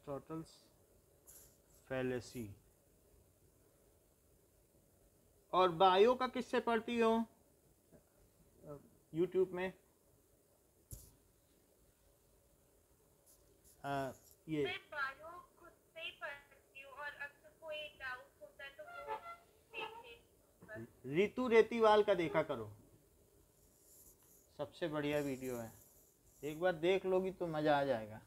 Aristotle's fallacy. और bio का किससे पढ़ती हो यूट्यूब में? ये मैं बायो खुद से ही पढ़ती हूँ और अगर कोई डाउट होता है तो वो देख ले। रितु रेतीवाल का देखा करो, सबसे बढ़िया वीडियो है, एक बार देख लोगी तो मज़ा आ जाएगा।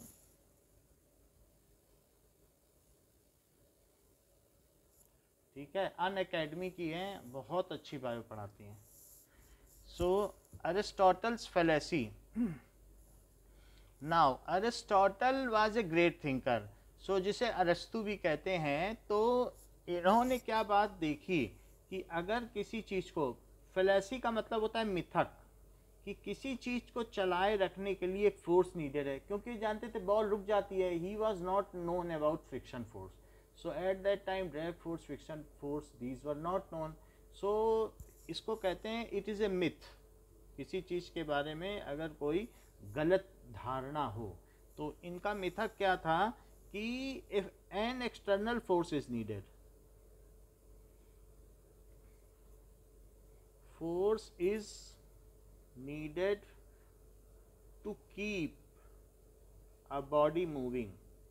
ठीक है, अन अकेडमी की हैं, बहुत अच्छी बायो पढ़ाती हैं। So Aristotle's fallacy. Now Aristotle was a great thinker. So जिसे अरस्तु भी कहते हैं, तो इन्होंने क्या बात देखी कि अगर किसी चीज़ को, फैलेसी का मतलब होता है मिथक, कि किसी चीज़ को चलाए रखने के लिए एक फोर्स नीडेड है, क्योंकि जानते थे बॉल रुक जाती है। He was not known about friction force, so at that time drag force, friction force, these were not known. So इसको कहते हैं इट इज़ ए मिथ। किसी चीज़ के बारे में अगर कोई गलत धारणा हो, तो इनका मिथक क्या था कि if an external force is needed, force is needed to keep a body moving।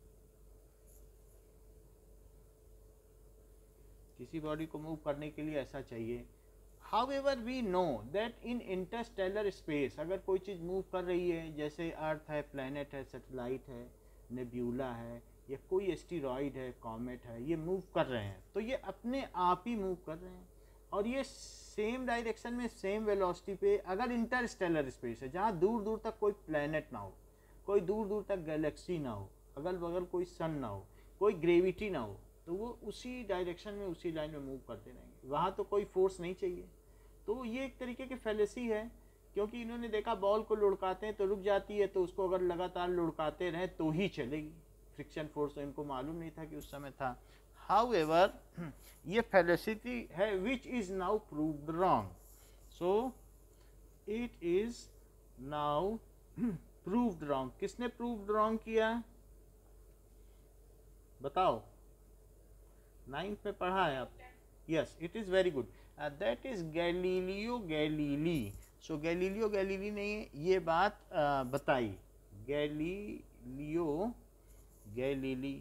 किसी बॉडी को मूव करने के लिए ऐसा चाहिए। However we know that in interstellar space अगर कोई चीज़ मूव कर रही है, जैसे अर्थ है, प्लैनेट है, सैटेलाइट है, नेब्यूला है, या कोई एस्टेरॉइड है, कॉमेट है, ये मूव कर रहे हैं, तो ये अपने आप ही मूव कर रहे हैं, और ये सेम डायरेक्शन में, सेम वेलोसिटी पे। अगर इंटरस्टेलर स्पेस है, जहाँ दूर दूर तक कोई प्लैनेट ना हो, कोई दूर दूर तक गैलेक्सी ना हो, अगल बगल कोई सन ना हो, कोई ग्रेविटी ना हो, तो वो उसी डायरेक्शन में, उसी लाइन में मूव करते रहेंगे, वहाँ तो कोई फोर्स नहीं चाहिए। तो ये एक तरीके की फैलेसी है, क्योंकि इन्होंने देखा बॉल को लुढ़काते हैं तो रुक जाती है, तो उसको अगर लगातार लुढ़काते रहें तो ही चलेगी। फ्रिक्शन फोर्स तो इनको मालूम नहीं था कि उस समय था। हाउएवर ये फैलेसी है which is now proved wrong. So it is now proved wrong. किसने प्रूव्ड रॉन्ग किया, बताओ? 9th में पढ़ा है आप? Yes, it is very good. That is Galileo Galilei. So Galileo Galilei ने ये बात बताई, गैलीलियो गैलीली।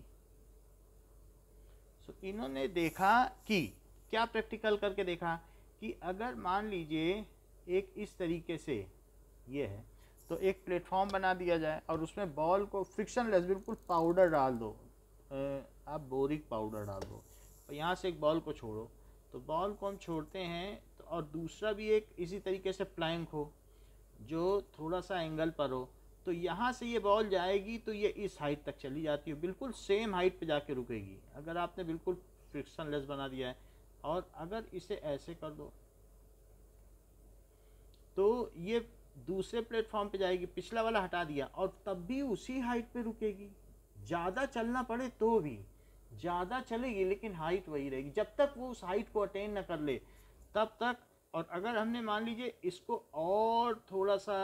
सो इन्होंने देखा कि, क्या प्रैक्टिकल करके देखा कि अगर मान लीजिए एक इस तरीके से ये है, तो एक प्लेटफॉर्म बना दिया जाए और उसमें बॉल को फ्रिक्शनलेस बिल्कुल पाउडर डाल दो, आप बोरिक पाउडर डाल दो, और यहाँ से एक बॉल को छोड़ो, तो बॉल को हम छोड़ते हैं, तो और दूसरा भी एक इसी तरीके से प्लैंक हो जो थोड़ा सा एंगल पर हो, तो यहाँ से ये बॉल जाएगी तो ये इस हाइट तक चली जाती है, बिल्कुल सेम हाइट पे जाके रुकेगी, अगर आपने बिल्कुल फ्रिक्शनलेस बना दिया है। और अगर इसे ऐसे कर दो तो ये दूसरे प्लेटफॉर्म पे जाएगी, पिछला वाला हटा दिया, और तब भी उसी हाइट पे रुकेगी, ज़्यादा चलना पड़े तो भी ज़्यादा चलेगी, लेकिन हाइट वही रहेगी जब तक वो उस हाइट को अटेन न कर ले, तब तक। और अगर हमने मान लीजिए इसको और थोड़ा सा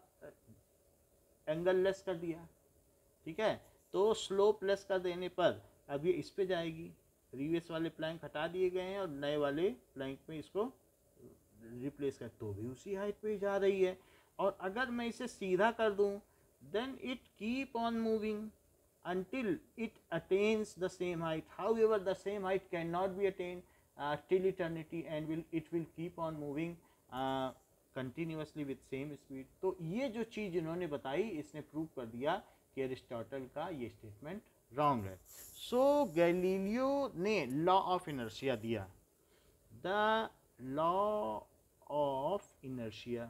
एंगल लेस कर दिया, ठीक है, तो स्लोप लेस कर देने पर अब ये इस पे जाएगी, प्रीवियस वाले प्लैंक हटा दिए गए हैं और नए वाले प्लैंक में इसको रिप्लेस कर, तो भी उसी हाइट पे जा रही है। और अगर मैं इसे सीधा कर दूं, then it keep on moving until it attains the same height. However, the same height cannot be attained till eternity, and it will keep on moving continuously with same speed. तो ये जो चीज़ इन्होंने बताई, इसने प्रूव कर दिया कि Aristotle का ये स्टेटमेंट रॉन्ग है। सो गैलीलियो ने लॉ ऑफ इनर्शिया दिया, the law of inertia.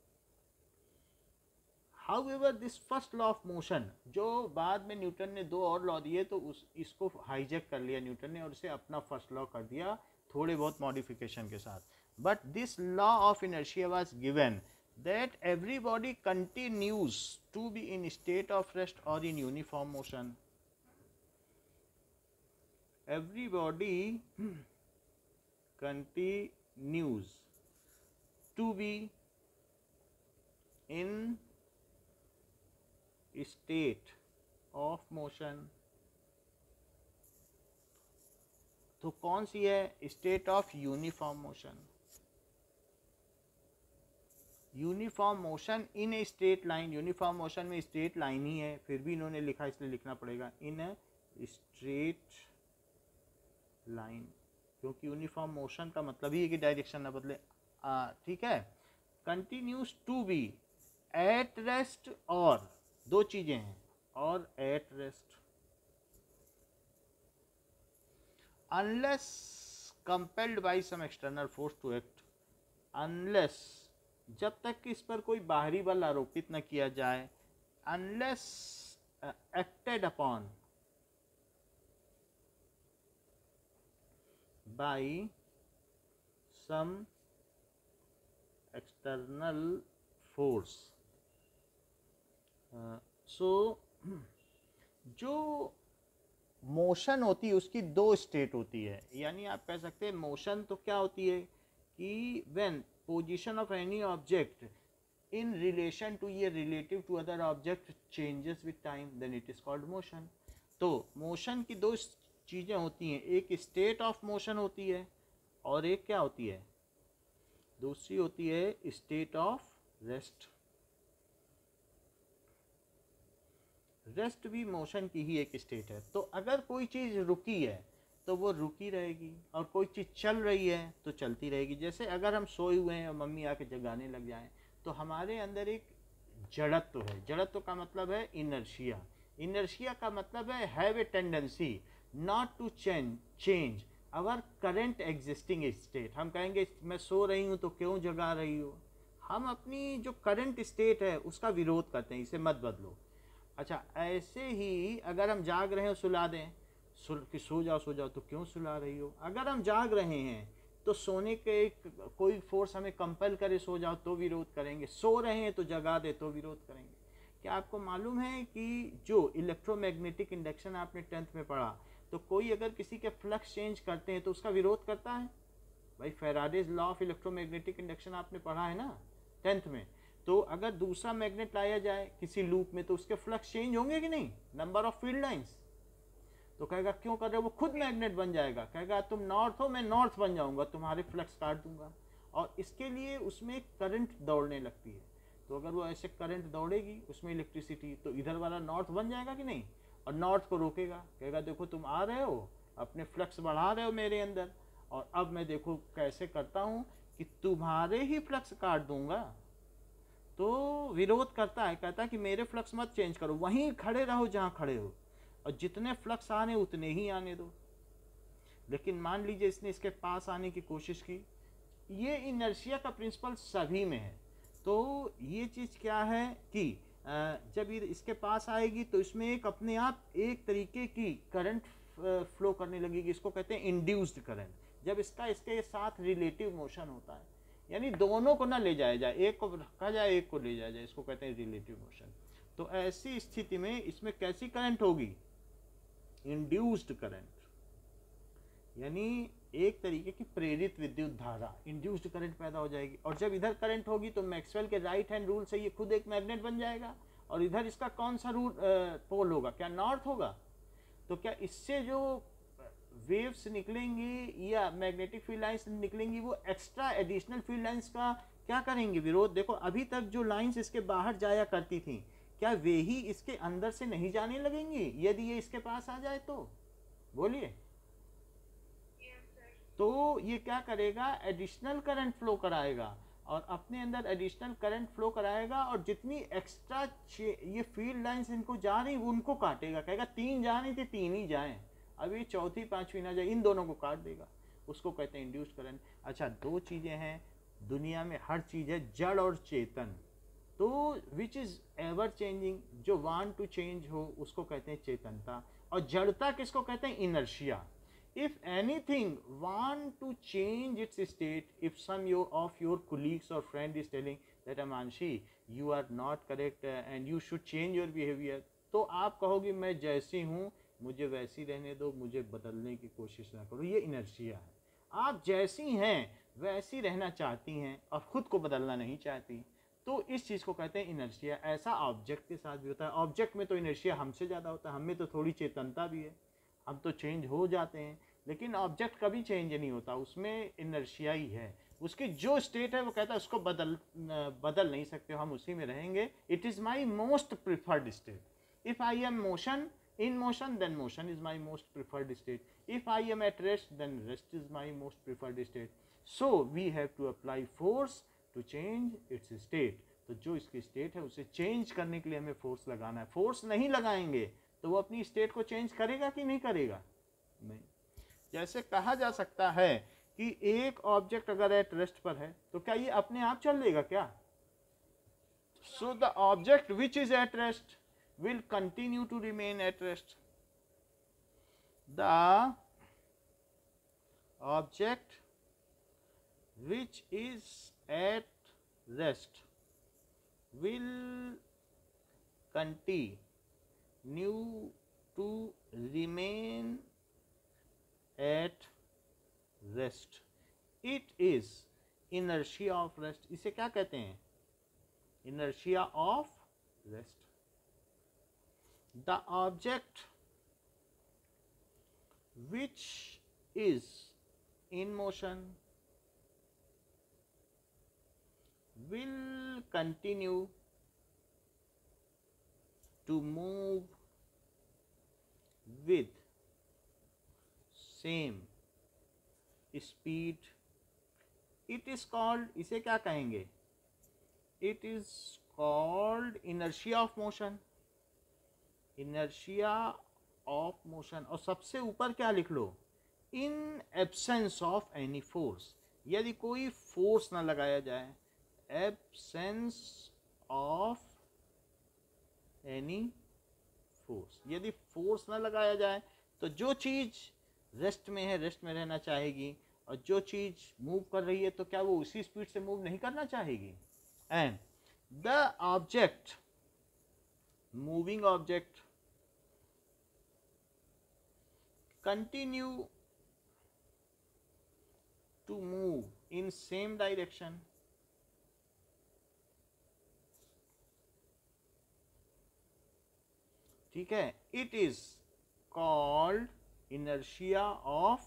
However, this first law of motion, जो बाद में न्यूटन ने दो और लॉ दिए, तो इसको हाईजैक कर लिया न्यूटन ने और इसे अपना फर्स्ट लॉ कर दिया, थोड़े बहुत मॉडिफिकेशन के साथ। But this law of inertia was given that every body continues to be in state of rest और in uniform motion. Every body continues to be in state of motion तो कौन सी है? State of uniform motion. Uniform motion in a straight line, uniform motion में straight line ही है, फिर भी इन्होंने लिखा इसलिए लिखना पड़ेगा इन अ स्ट्रेट लाइन, क्योंकि यूनिफॉर्म मोशन का मतलब ही है कि डायरेक्शन ना बदले। ठीक है। Continues to be at rest, और दो चीजें हैं, और at rest, unless compelled by some external force to act, unless जब तक कि इस पर कोई बाहरी बल आरोपित न किया जाए, unless acted upon by some external force. So जो मोशन होती है उसकी दो स्टेट होती है, यानी आप कह सकते हैं मोशन तो क्या होती है कि when position of any object in relation to ये relative to other object changes with time, then it is called motion. तो मोशन की दो चीज़ें होती हैं, एक स्टेट ऑफ मोशन होती है और एक क्या होती है, दूसरी होती है स्टेट ऑफ रेस्ट। रेस्ट भी मोशन की ही एक स्टेट है। तो अगर कोई चीज़ रुकी है तो वो रुकी रहेगी, और कोई चीज़ चल रही है तो चलती रहेगी। जैसे अगर हम सोए हुए हैं और मम्मी आके जगाने लग जाएं, तो हमारे अंदर एक जड़त्व है। जड़त्व का मतलब है इनर्शिया। इनर्शिया का मतलब है have a tendency not to change our current existing state. हम कहेंगे मैं सो रही हूँ तो क्यों जगा रही हो, हम अपनी जो करंट स्टेट है उसका विरोध करते हैं, इसे मत बदलो। अच्छा, ऐसे ही अगर हम जाग रहे हैं सुला दें कि सो जाओ तो क्यों सुला रही हो। अगर हम जाग रहे हैं तो सोने के कोई फोर्स हमें कंपेल करे सो जाओ तो विरोध करेंगे, सो रहे हैं तो जगा दे तो विरोध करेंगे। क्या आपको मालूम है कि जो इलेक्ट्रोमैग्नेटिक इंडक्शन आपने 10th में पढ़ा, तो कोई अगर किसी के फ्लक्स चेंज करते हैं तो उसका विरोध करता है। भाई Faraday's law of electromagnetic induction आपने पढ़ा है ना 10th में। तो अगर दूसरा मैग्नेट लाया जाए किसी लूप में तो उसके फ्लक्स चेंज होंगे कि नहीं, नंबर ऑफ फील्ड लाइंस। तो कहेगा क्यों कर रहे हो, वो खुद मैग्नेट बन जाएगा, कहेगा तुम नॉर्थ हो मैं नॉर्थ बन जाऊंगा, तुम्हारे फ्लक्स काट दूंगा। और इसके लिए उसमें करंट दौड़ने लगती है। तो अगर वो ऐसे करंट दौड़ेगी उसमें इलेक्ट्रिसिटी, तो इधर वाला नॉर्थ बन जाएगा कि नहीं, और नॉर्थ को रोकेगा, कहेगा देखो तुम आ रहे हो अपने फ्लक्स बढ़ा रहे हो मेरे अंदर, और अब मैं देखो कैसे करता हूँ कि तुम्हारे ही फ्लक्स काट दूंगा। तो विरोध करता है, कहता है कि मेरे फ्लक्स मत चेंज करो, वहीं खड़े रहो जहाँ खड़े हो, और जितने फ्लक्स आने उतने ही आने दो। लेकिन मान लीजिए इसने इसके पास आने की कोशिश की, ये इनर्शिया का प्रिंसिपल सभी में है। तो ये चीज़ क्या है कि जब ये इसके पास आएगी तो इसमें एक अपने आप एक तरीके की करंट फ्लो करने लगेगी, इसको कहते हैं इंड्यूस्ड करंट। जब इसका इसके साथ रिलेटिव मोशन होता है, यानी दोनों को ना ले जाया जाए, एक को रखा जाए एक को ले जाया जाए, इसको कहते हैं रिलेटिव मोशन। तो ऐसी स्थिति में इसमें कैसी करंट होगी, इंड्यूस्ड करंट, यानी एक तरीके की प्रेरित विद्युत धारा, इंड्यूस्ड करंट पैदा हो जाएगी। और जब इधर करंट होगी तो मैक्सवेल के राइट हैंड रूल से ये खुद एक मैग्नेट बन जाएगा, और इधर इसका कौन सा रूल पोल होगा, क्या नॉर्थ होगा। तो क्या इससे जो वेव्स निकलेंगी या मैग्नेटिक फील्ड लाइंस निकलेंगी वो एक्स्ट्रा एडिशनल फील्ड लाइंस का क्या करेंगे, विरोध। देखो अभी तक जो लाइंस इसके बाहर जाया करती थी, क्या वे ही इसके अंदर से नहीं जाने लगेंगी यदि ये इसके पास आ जाए तो, बोलिए। तो ये क्या करेगा, एडिशनल करंट फ्लो कराएगा, और अपने अंदर एडिशनल करंट फ्लो कराएगा, और जितनी एक्स्ट्रा ये फील्ड लाइंस इनको जा रही उनको काटेगा, कहेगा 3 जा रही थी 3 ही जाएं, अब ये चौथी पांचवी ना जाए, इन दोनों को काट देगा, उसको कहते हैं इंड्यूस्ड करंट। अच्छा, दो चीज़ें हैं दुनिया में, हर चीज़ है जड़ और चेतन। तो विच इज़ एवर चेंजिंग, जो वांट टू चेंज हो उसको कहते हैं चेतनता, और जड़ता किसको कहते हैं, inertia. If anything want to change its state, if some of your colleagues or friend is telling that Amanshi you are not correct and you should change your behavior, तो आप कहोगे मैं जैसी हूँ मुझे वैसी रहने दो, मुझे बदलने की कोशिश ना करो। ये इनर्शिया है, आप जैसी हैं वैसी रहना चाहती हैं और ख़ुद को बदलना नहीं चाहती, तो इस चीज़ को कहते हैं इनर्शिया। ऐसा ऑब्जेक्ट के साथ भी होता है। ऑब्जेक्ट में तो इनर्शिया हमसे ज़्यादा होता है, हम में तो थोड़ी चेतनता भी है, हम तो चेंज हो जाते हैं, लेकिन ऑब्जेक्ट कभी चेंज नहीं होता, उसमें इनर्शिया ही है, उसकी जो स्टेट है वो कहता है उसको बदल नहीं सकते, हम उसी में रहेंगे। It is my most preferred state. If I am motion in motion, then motion is my most preferred state. If I am at rest, then rest is my most preferred state. So we have to apply force to change its state. तो जो इसकी state है उसे change करने के लिए हमें force लगाना है। फोर्स नहीं लगाएंगे तो वो अपनी स्टेट को चेंज करेगा कि नहीं करेगा? नहीं। जैसे कहा जा सकता है कि एक ऑब्जेक्ट अगर एट रेस्ट पर है तो क्या ये अपने आप चल देगा क्या? So the object which is at rest will continue to remain at rest. The object which is at rest will continue to remain at rest. It is inertia of rest. इसे क्या कहते हैं? Inertia of rest. The object which is in motion will continue to move with same speed. It is called, इसे क्या कहेंगे? It is called inertia of motion. Inertia of motion. और सबसे ऊपर क्या लिख लो? In absence of any force. यदि कोई फोर्स ना लगाया जाए, एब्सेंस ऑफ एनी फोर्स, यदि फोर्स ना लगाया जाए तो जो चीज़ रेस्ट में है रेस्ट में रहना चाहेगी, और जो चीज़ मूव कर रही है तो क्या वो उसी स्पीड से मूव नहीं करना चाहेगी? And the object, moving object, continue to move in same direction ठीक है? It is called inertia of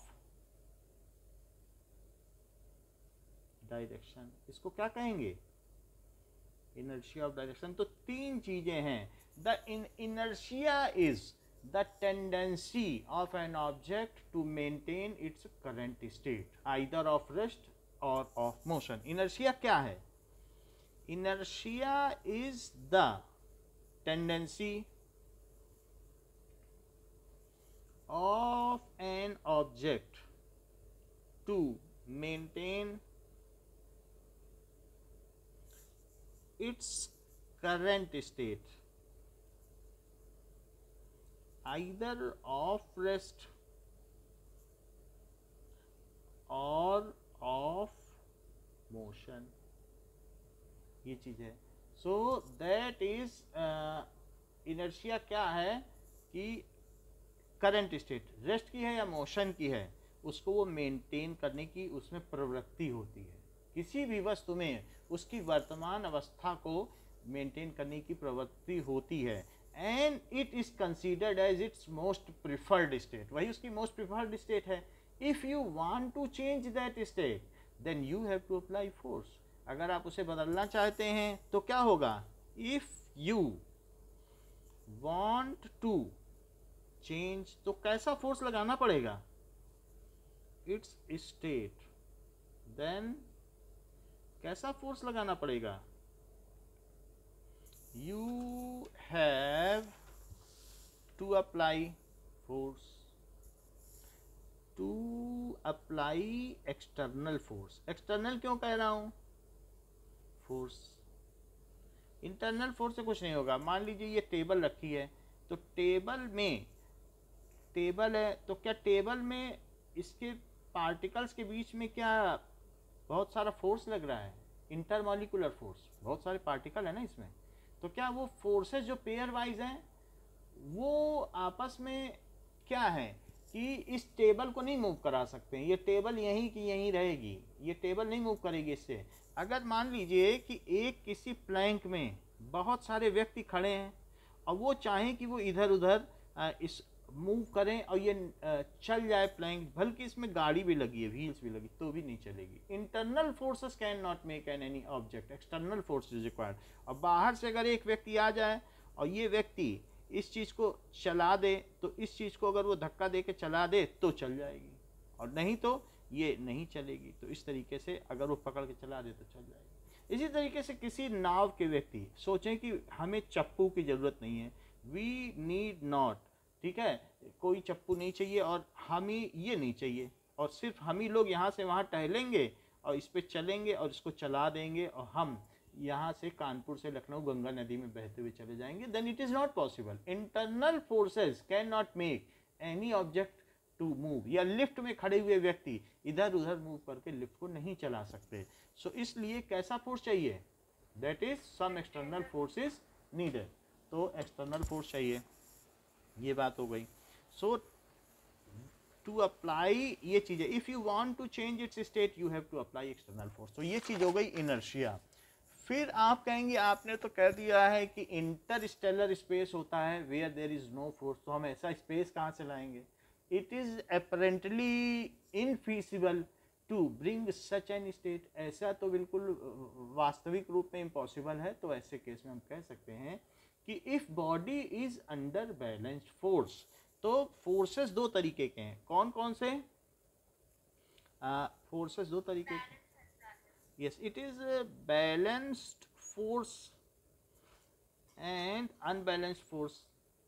direction. इसको क्या कहेंगे? Inertia of direction. तो तीन चीजें हैं। The inertia is the tendency of an object to maintain its current state, either of rest or of motion. Inertia क्या है? Inertia is the tendency of an object to maintain its current state, either of rest or of motion. ये चीज है। So that is inertia क्या है कि current state rest की है या मोशन की है, उसको वो मेंटेन करने की उसमें प्रवृत्ति होती है। किसी भी वस्तु में उसकी वर्तमान अवस्था को मेंटेन करने की प्रवृत्ति होती है। And it is considered as its most preferred state, वही उसकी मोस्ट प्रिफर्ड स्टेट है। If you want to change that state then you have to apply force. अगर आप उसे बदलना चाहते हैं तो क्या होगा? If you want to change तो कैसा फोर्स लगाना पड़ेगा? Its state. देन कैसा फोर्स लगाना पड़ेगा? You have to apply force, to apply external force. external क्यों कह रहा हूँ? फोर्स, इंटरनल फोर्स से कुछ नहीं होगा। मान लीजिए ये टेबल रखी है, तो टेबल है तो क्या टेबल में इसके पार्टिकल्स के बीच में क्या बहुत सारा फोर्स लग रहा है? इंटरमॉलिकुलर फोर्स, बहुत सारे पार्टिकल है ना इसमें। तो क्या वो फोर्सेस जो पेयर वाइज हैं वो आपस में क्या है कि इस टेबल को नहीं मूव करा सकते हैं? ये टेबल यहीं की यहीं रहेगी, ये टेबल नहीं मूव करेगी इससे। अगर मान लीजिए कि एक किसी प्लैंक में बहुत सारे व्यक्ति खड़े हैं और वो चाहें कि वो इधर उधर इस मूव करें और ये चल जाए प्लैंक, बल्कि इसमें गाड़ी भी लगी है, व्हील्स भी लगी, तो भी नहीं चलेगी। Internal forces can not make an any object, external force is required. और बाहर से अगर एक व्यक्ति आ जाए और ये व्यक्ति इस चीज़ को चला दे, तो इस चीज़ को अगर वो धक्का दे के चला दे तो चल जाएगी, और नहीं तो ये नहीं चलेगी। तो इस तरीके से अगर वो पकड़ के चला दे तो चल जाएगी। इसी तरीके से किसी नाव के व्यक्ति सोचें कि हमें चप्पू की ज़रूरत नहीं है, वी नीड नॉट, ठीक है, कोई चप्पू नहीं चाहिए और हम ही ये नहीं चाहिए, और सिर्फ हम ही लोग यहाँ से वहाँ टहलेंगे और इस पर चलेंगे और इसको चला देंगे और हम यहाँ से कानपुर से लखनऊ गंगा नदी में बहते हुए चले जाएंगे, then it is not possible. Internal forces can not make any object to move, या लिफ्ट में खड़े हुए व्यक्ति इधर उधर मूव करके लिफ्ट को नहीं चला सकते। सो इसलिए कैसा फोर्स चाहिए, that is some external force is needed. तो एक्सटर्नल फोर्स चाहिए, ये बात हो गई। सो टू अप्लाई ये चीज़ है, if you want to change its state you have to apply external force. तो ये चीज़ हो गई इनर्शिया। फिर आप कहेंगे आपने तो कह दिया है कि इंटरस्टेलर स्पेस होता है where there is no force, तो हम ऐसा स्पेस कहाँ से लाएंगे। It is apparently infeasible to bring such an state, ऐसा तो बिल्कुल वास्तविक रूप में इम्पॉसिबल है। तो ऐसे केस में हम कह सकते हैं कि if body is under balanced force, तो फोर्सेस दो तरीके के हैं, कौन कौन से फोर्सेस दो तरीके के, yes it is a balanced force and unbalanced force,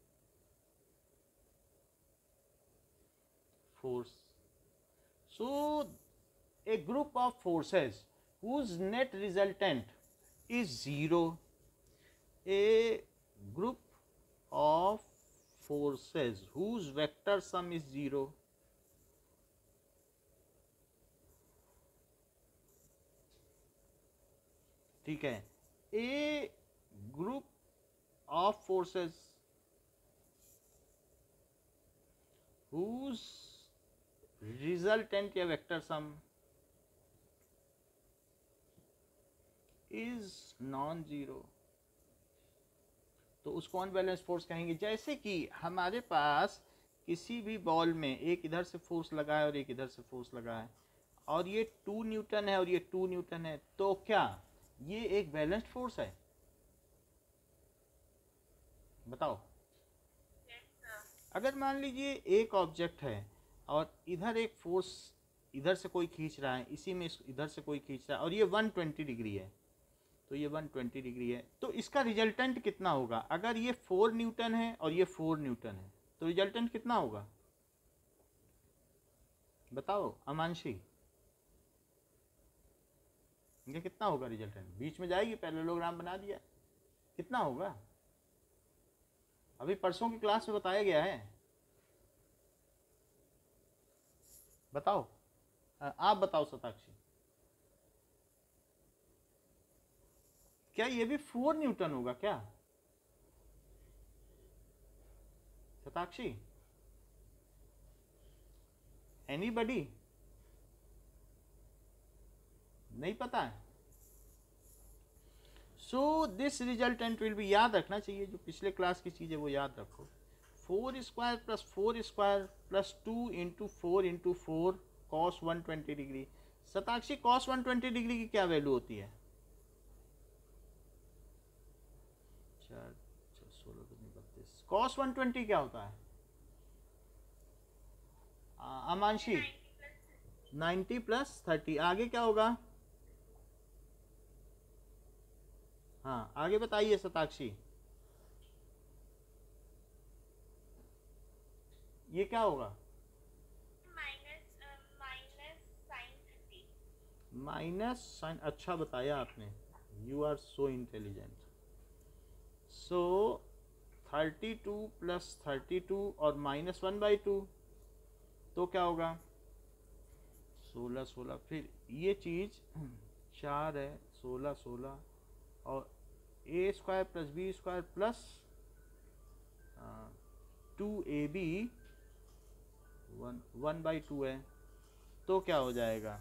so a group of forces whose net resultant is zero, a group of forces whose vector sum is zero, ठीक है, a group of forces whose resultant या vector sum is non zero, तो उसको unbalance force कहेंगे। जैसे कि हमारे पास किसी भी बॉल में एक इधर से फोर्स लगा है और एक इधर से फोर्स लगा है, और ये 2 न्यूटन है और ये 2 न्यूटन है, तो क्या ये एक बैलेंस्ड फोर्स है, बताओ। अगर मान लीजिए एक ऑब्जेक्ट है और इधर एक फोर्स इधर से कोई खींच रहा है, इसी में इधर से कोई खींच रहा है, और ये 120 डिग्री है, तो ये 120 डिग्री है, तो इसका रिजल्टेंट कितना होगा। अगर ये 4 न्यूटन है और ये 4 न्यूटन है, तो रिजल्टेंट कितना होगा, बताओ अमांशी, ये कितना होगा रिजल्टेंट, बीच में जाएगी, पैरेललोग्राम बना दिया, कितना होगा, अभी परसों की क्लास में बताया गया है, बताओ, आप बताओ शताक्षी, क्या ये भी 4 न्यूटन होगा क्या शताक्षी, एनीबडी, नहीं पता है। So this resultant will be, याद रखना चाहिए, जो पिछले क्लास की चीज़ है वो याद रखो, 4 square plus 4 square plus 2 into 4 cos 120 degree. Shatakshi cos 120 degree की क्या वैल्यू होती है, 4 16 32, कॉस 120 क्या होता है अमांशी, 90 प्लस 30, आगे क्या होगा, हाँ आगे बताइए शताक्षी, ये क्या होगा, माइनस साइन, अच्छा बताया आपने, you are so intelligent. So 32 plus 32 और माइनस 1/2, तो क्या होगा 16 16, फिर ये चीज़ 4 है, 16 16, और a square plus b square plus 2ab 1/2 है, तो क्या हो जाएगा,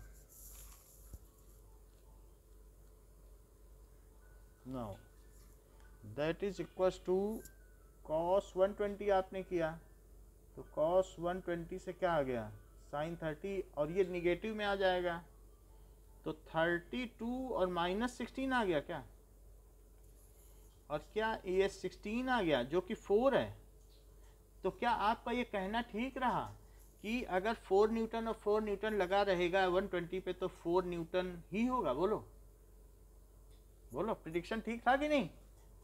now that is equals to cos 120 आपने किया तो cos 120 से क्या आ गया sin 30, और ये निगेटिव में आ जाएगा तो 32 और -16 आ गया क्या, और क्या ये 16 आ गया जो कि 4 है। तो क्या आपका ये कहना ठीक रहा कि अगर 4 न्यूटन और 4 न्यूटन लगा रहेगा 120 पे तो 4 न्यूटन ही होगा? बोलो बोलो, प्रिडिक्शन ठीक था कि नहीं?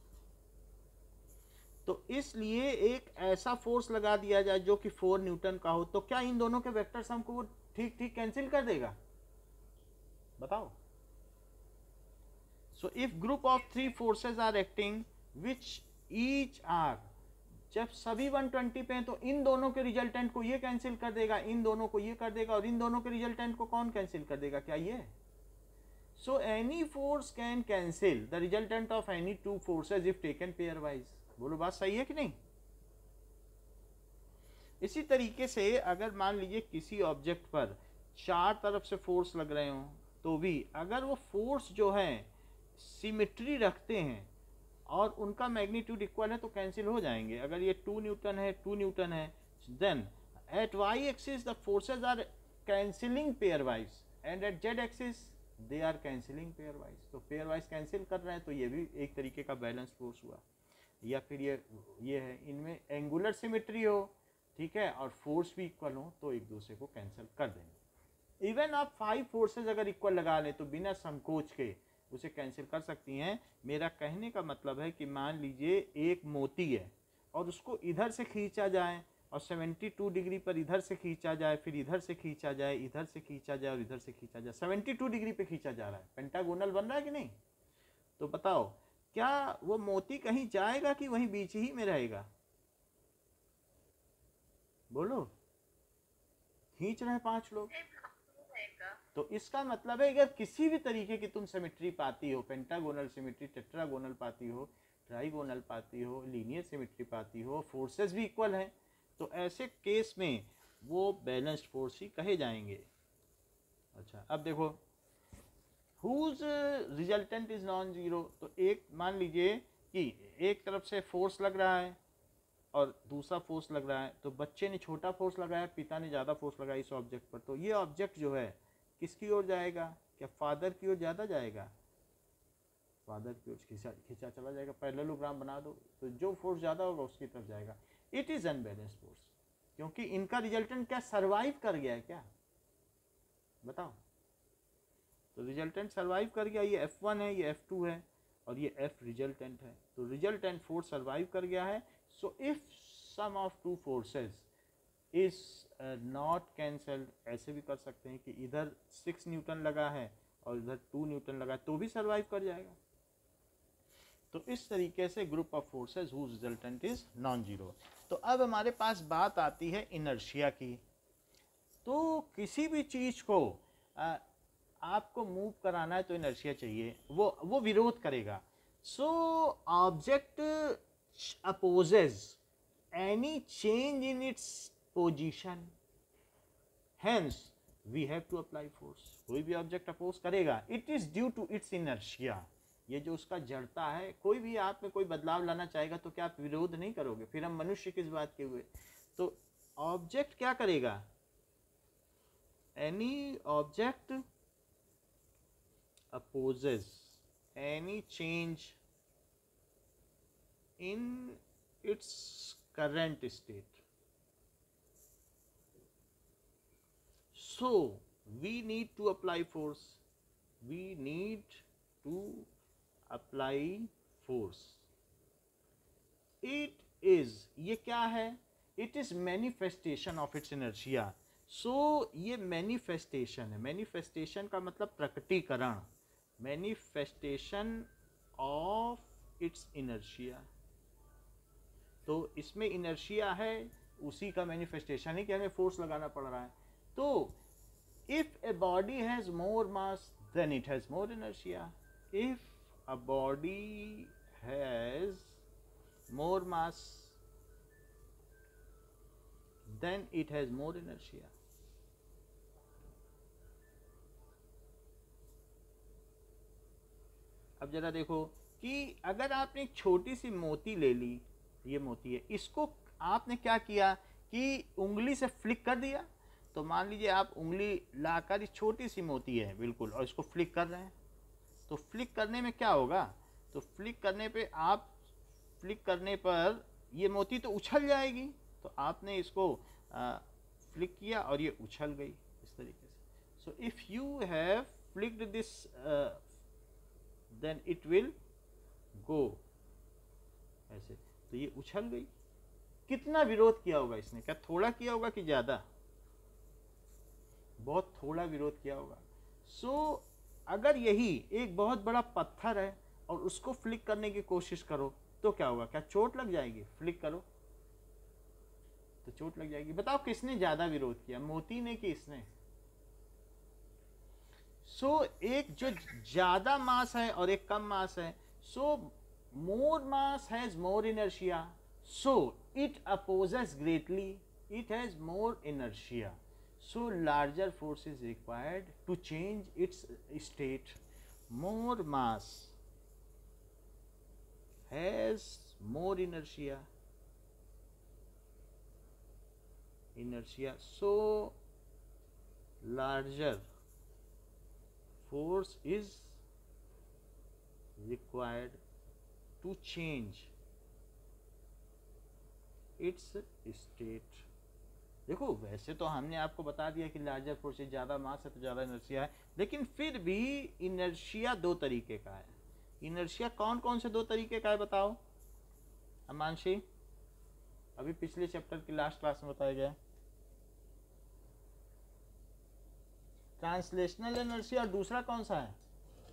तो इसलिए एक ऐसा फोर्स लगा दिया जाए जो कि 4 न्यूटन का हो, तो क्या इन दोनों के वेक्टर सम को वो ठीक ठीक कैंसिल कर देगा? बताओ। So if group of 3 forces are acting which each are, जब सभी 120 पे हैं तो इन दोनों के रिजल्टेंट को ये कैंसिल कर देगा, इन दोनों को ये कर देगा, और इन दोनों के रिजल्टेंट को कौन कैंसिल कर देगा? क्या ये? So any force can cancel the resultant of any two forces if taken pair wise. बोलो बात सही है कि नहीं? इसी तरीके से अगर मान लीजिए किसी ऑब्जेक्ट पर 4 तरफ से फोर्स लग रहे हो तो भी अगर वो फोर्स जो है सिमेट्री रखते हैं और उनका मैग्नीट्यूड इक्वल है तो कैंसिल हो जाएंगे। अगर ये 2 न्यूटन है 2 न्यूटन है, then at Y axis the forces are cancelling pair wise and at Z axis they are cancelling pair wise. तो पेयर वाइज कैंसिल कर रहे हैं तो ये भी एक तरीके का बैलेंस फोर्स हुआ। या फिर ये है, इनमें एंगुलर सिमेट्री हो, ठीक है, और फोर्स भी इक्वल हो तो एक दूसरे को कैंसिल कर देंगे। इवन आप 5 फोर्सेज अगर इक्वल लगा लें तो बिना संकोच के उसे कैंसिल कर सकती हैं। मेरा कहने का मतलब है कि मान लीजिए एक मोती है और उसको इधर से खींचा जाए और 72 डिग्री पर इधर से खींचा जाए, फिर इधर से खींचा जाए, इधर से खींचा जाए और इधर से खींचा जाए, 72 डिग्री पे खींचा जा रहा है, पेंटागोनल बन रहा है कि नहीं? तो बताओ क्या वो मोती कहीं जाएगा कि वहीं बीच ही में रहेगा? बोलो, खींच रहे हैं 5 लोग, तो इसका मतलब है अगर किसी भी तरीके की तुम सिमेट्री पाती हो, पेंटागोनल सिमेट्री, टेट्रागोनल पाती हो, ट्राइगोनल पाती हो, लीनियर सिमेट्री पाती हो, फोर्सेस भी इक्वल हैं, तो ऐसे केस में वो बैलेंस्ड फोर्स ही कहे जाएंगे। अच्छा, अब देखो whose resultant is non zero. तो एक मान लीजिए कि एक तरफ से फोर्स लग रहा है और दूसरा फोर्स लग रहा है, तो बच्चे ने छोटा फोर्स लगाया, पिता ने ज़्यादा फोर्स लगाया इस ऑब्जेक्ट पर, तो ये ऑब्जेक्ट जो है किसकी ओर जाएगा? क्या फादर की ओर ज़्यादा जाएगा? फादर की ओर खींचा चला जाएगा। पैरेललोग्राम बना दो तो जो फोर्स ज़्यादा होगा उसकी तरफ जाएगा। इट इज़ अनबैलेंस्ड फोर्स, क्योंकि इनका रिजल्टेंट क्या सर्वाइव कर गया है क्या? बताओ। तो रिजल्टेंट सर्वाइव कर गया, ये F1 है, ये F2 है और ये F रिजल्टेंट है, तो रिजल्टेंट फोर्स सर्वाइव कर गया है। So if some of two forces is not cancelled, ऐसे भी कर सकते हैं कि इधर 6 न्यूटन लगा है और इधर 2 न्यूटन लगा है तो भी सर्वाइव कर जाएगा। तो इस तरीके से group of forces whose resultant is non zero. तो अब हमारे पास बात आती है इनर्शिया की। तो किसी भी चीज़ को आपको मूव कराना है तो इनर्शिया चाहिए, वो विरोध करेगा। So object opposes any change in its position, hence we have to apply force. कोई भी ऑब्जेक्ट अपोज करेगा, it is due to its inertia, ये जो उसका जड़ता है। कोई भी आप में कोई बदलाव लाना चाहेगा तो क्या आप विरोध नहीं करोगे? फिर हम मनुष्य किस बात के हुए? तो ऑब्जेक्ट क्या करेगा? Any object opposes any change in its current state. So we need to apply force. We need to apply force. It is, ये क्या है? It is manifestation of its inertia. So ये manifestation है। manifestation का मतलब प्रकटीकरण, manifestation of its inertia. तो इसमें इनर्शिया है, उसी का मैनिफेस्टेशन है कि हमें फोर्स लगाना पड़ रहा है। तो if a body has more mass then it has more inertia. If a body has more mass then it has more inertia. अब जरा देखो कि अगर आपने एक छोटी सी मोती ले ली, ये मोती है, इसको आपने क्या किया कि उंगली से फ्लिक कर दिया, तो मान लीजिए आप उंगली लाकर, इस छोटी सी मोती है बिल्कुल, और इसको फ्लिक कर रहे हैं, तो फ्लिक करने में क्या होगा, तो फ्लिक करने पे आप फ्लिक करने पर ये मोती तो उछल जाएगी, तो आपने इसको फ्लिक किया और ये उछल गई इस तरीके से। So if you have flicked this then it will go, ऐसे, तो ये उछल गई। कितना विरोध किया होगा इसने, क्या थोड़ा किया होगा कि ज़्यादा, बहुत थोड़ा विरोध किया होगा। सो अगर यही एक बहुत बड़ा पत्थर है और उसको फ्लिक करने की कोशिश करो तो क्या होगा, क्या चोट लग जाएगी, फ्लिक करो तो चोट लग जाएगी। बताओ किसने ज्यादा विरोध किया, मोती ने कि इसने। सो एक जो ज्यादा मास है और एक कम मास है, so more mass has more inertia, so it opposes greatly, it has more inertia, so larger force is required to change its state. More mass has more inertia, so larger force is required to change its state. देखो वैसे तो हमने आपको बता दिया कि larger force से ज़्यादा मास है तो ज़्यादा इनर्शिया है, लेकिन फिर भी इनर्शिया दो तरीके का है। इनर्शिया कौन कौन से दो तरीके का है बताओ अमानशी, अभी पिछले चैप्टर की लास्ट क्लास में बताया गया। ट्रांसलेशनल इनर्शिया और दूसरा कौन सा है,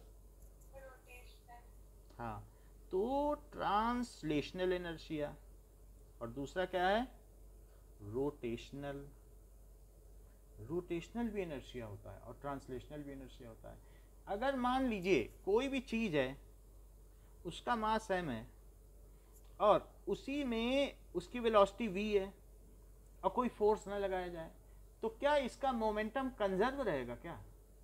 हाँ, तो ट्रांसलेशनल इनर्शिया और दूसरा क्या है, रोटेशनल। रोटेशनल भी इनर्शिया होता है और ट्रांसलेशनल भी इनर्शिया होता है। अगर मान लीजिए कोई भी चीज़ है, उसका मास m है और उसी में उसकी वेलोसिटी v है और कोई फोर्स ना लगाया जाए, तो क्या इसका मोमेंटम कंजर्व रहेगा क्या,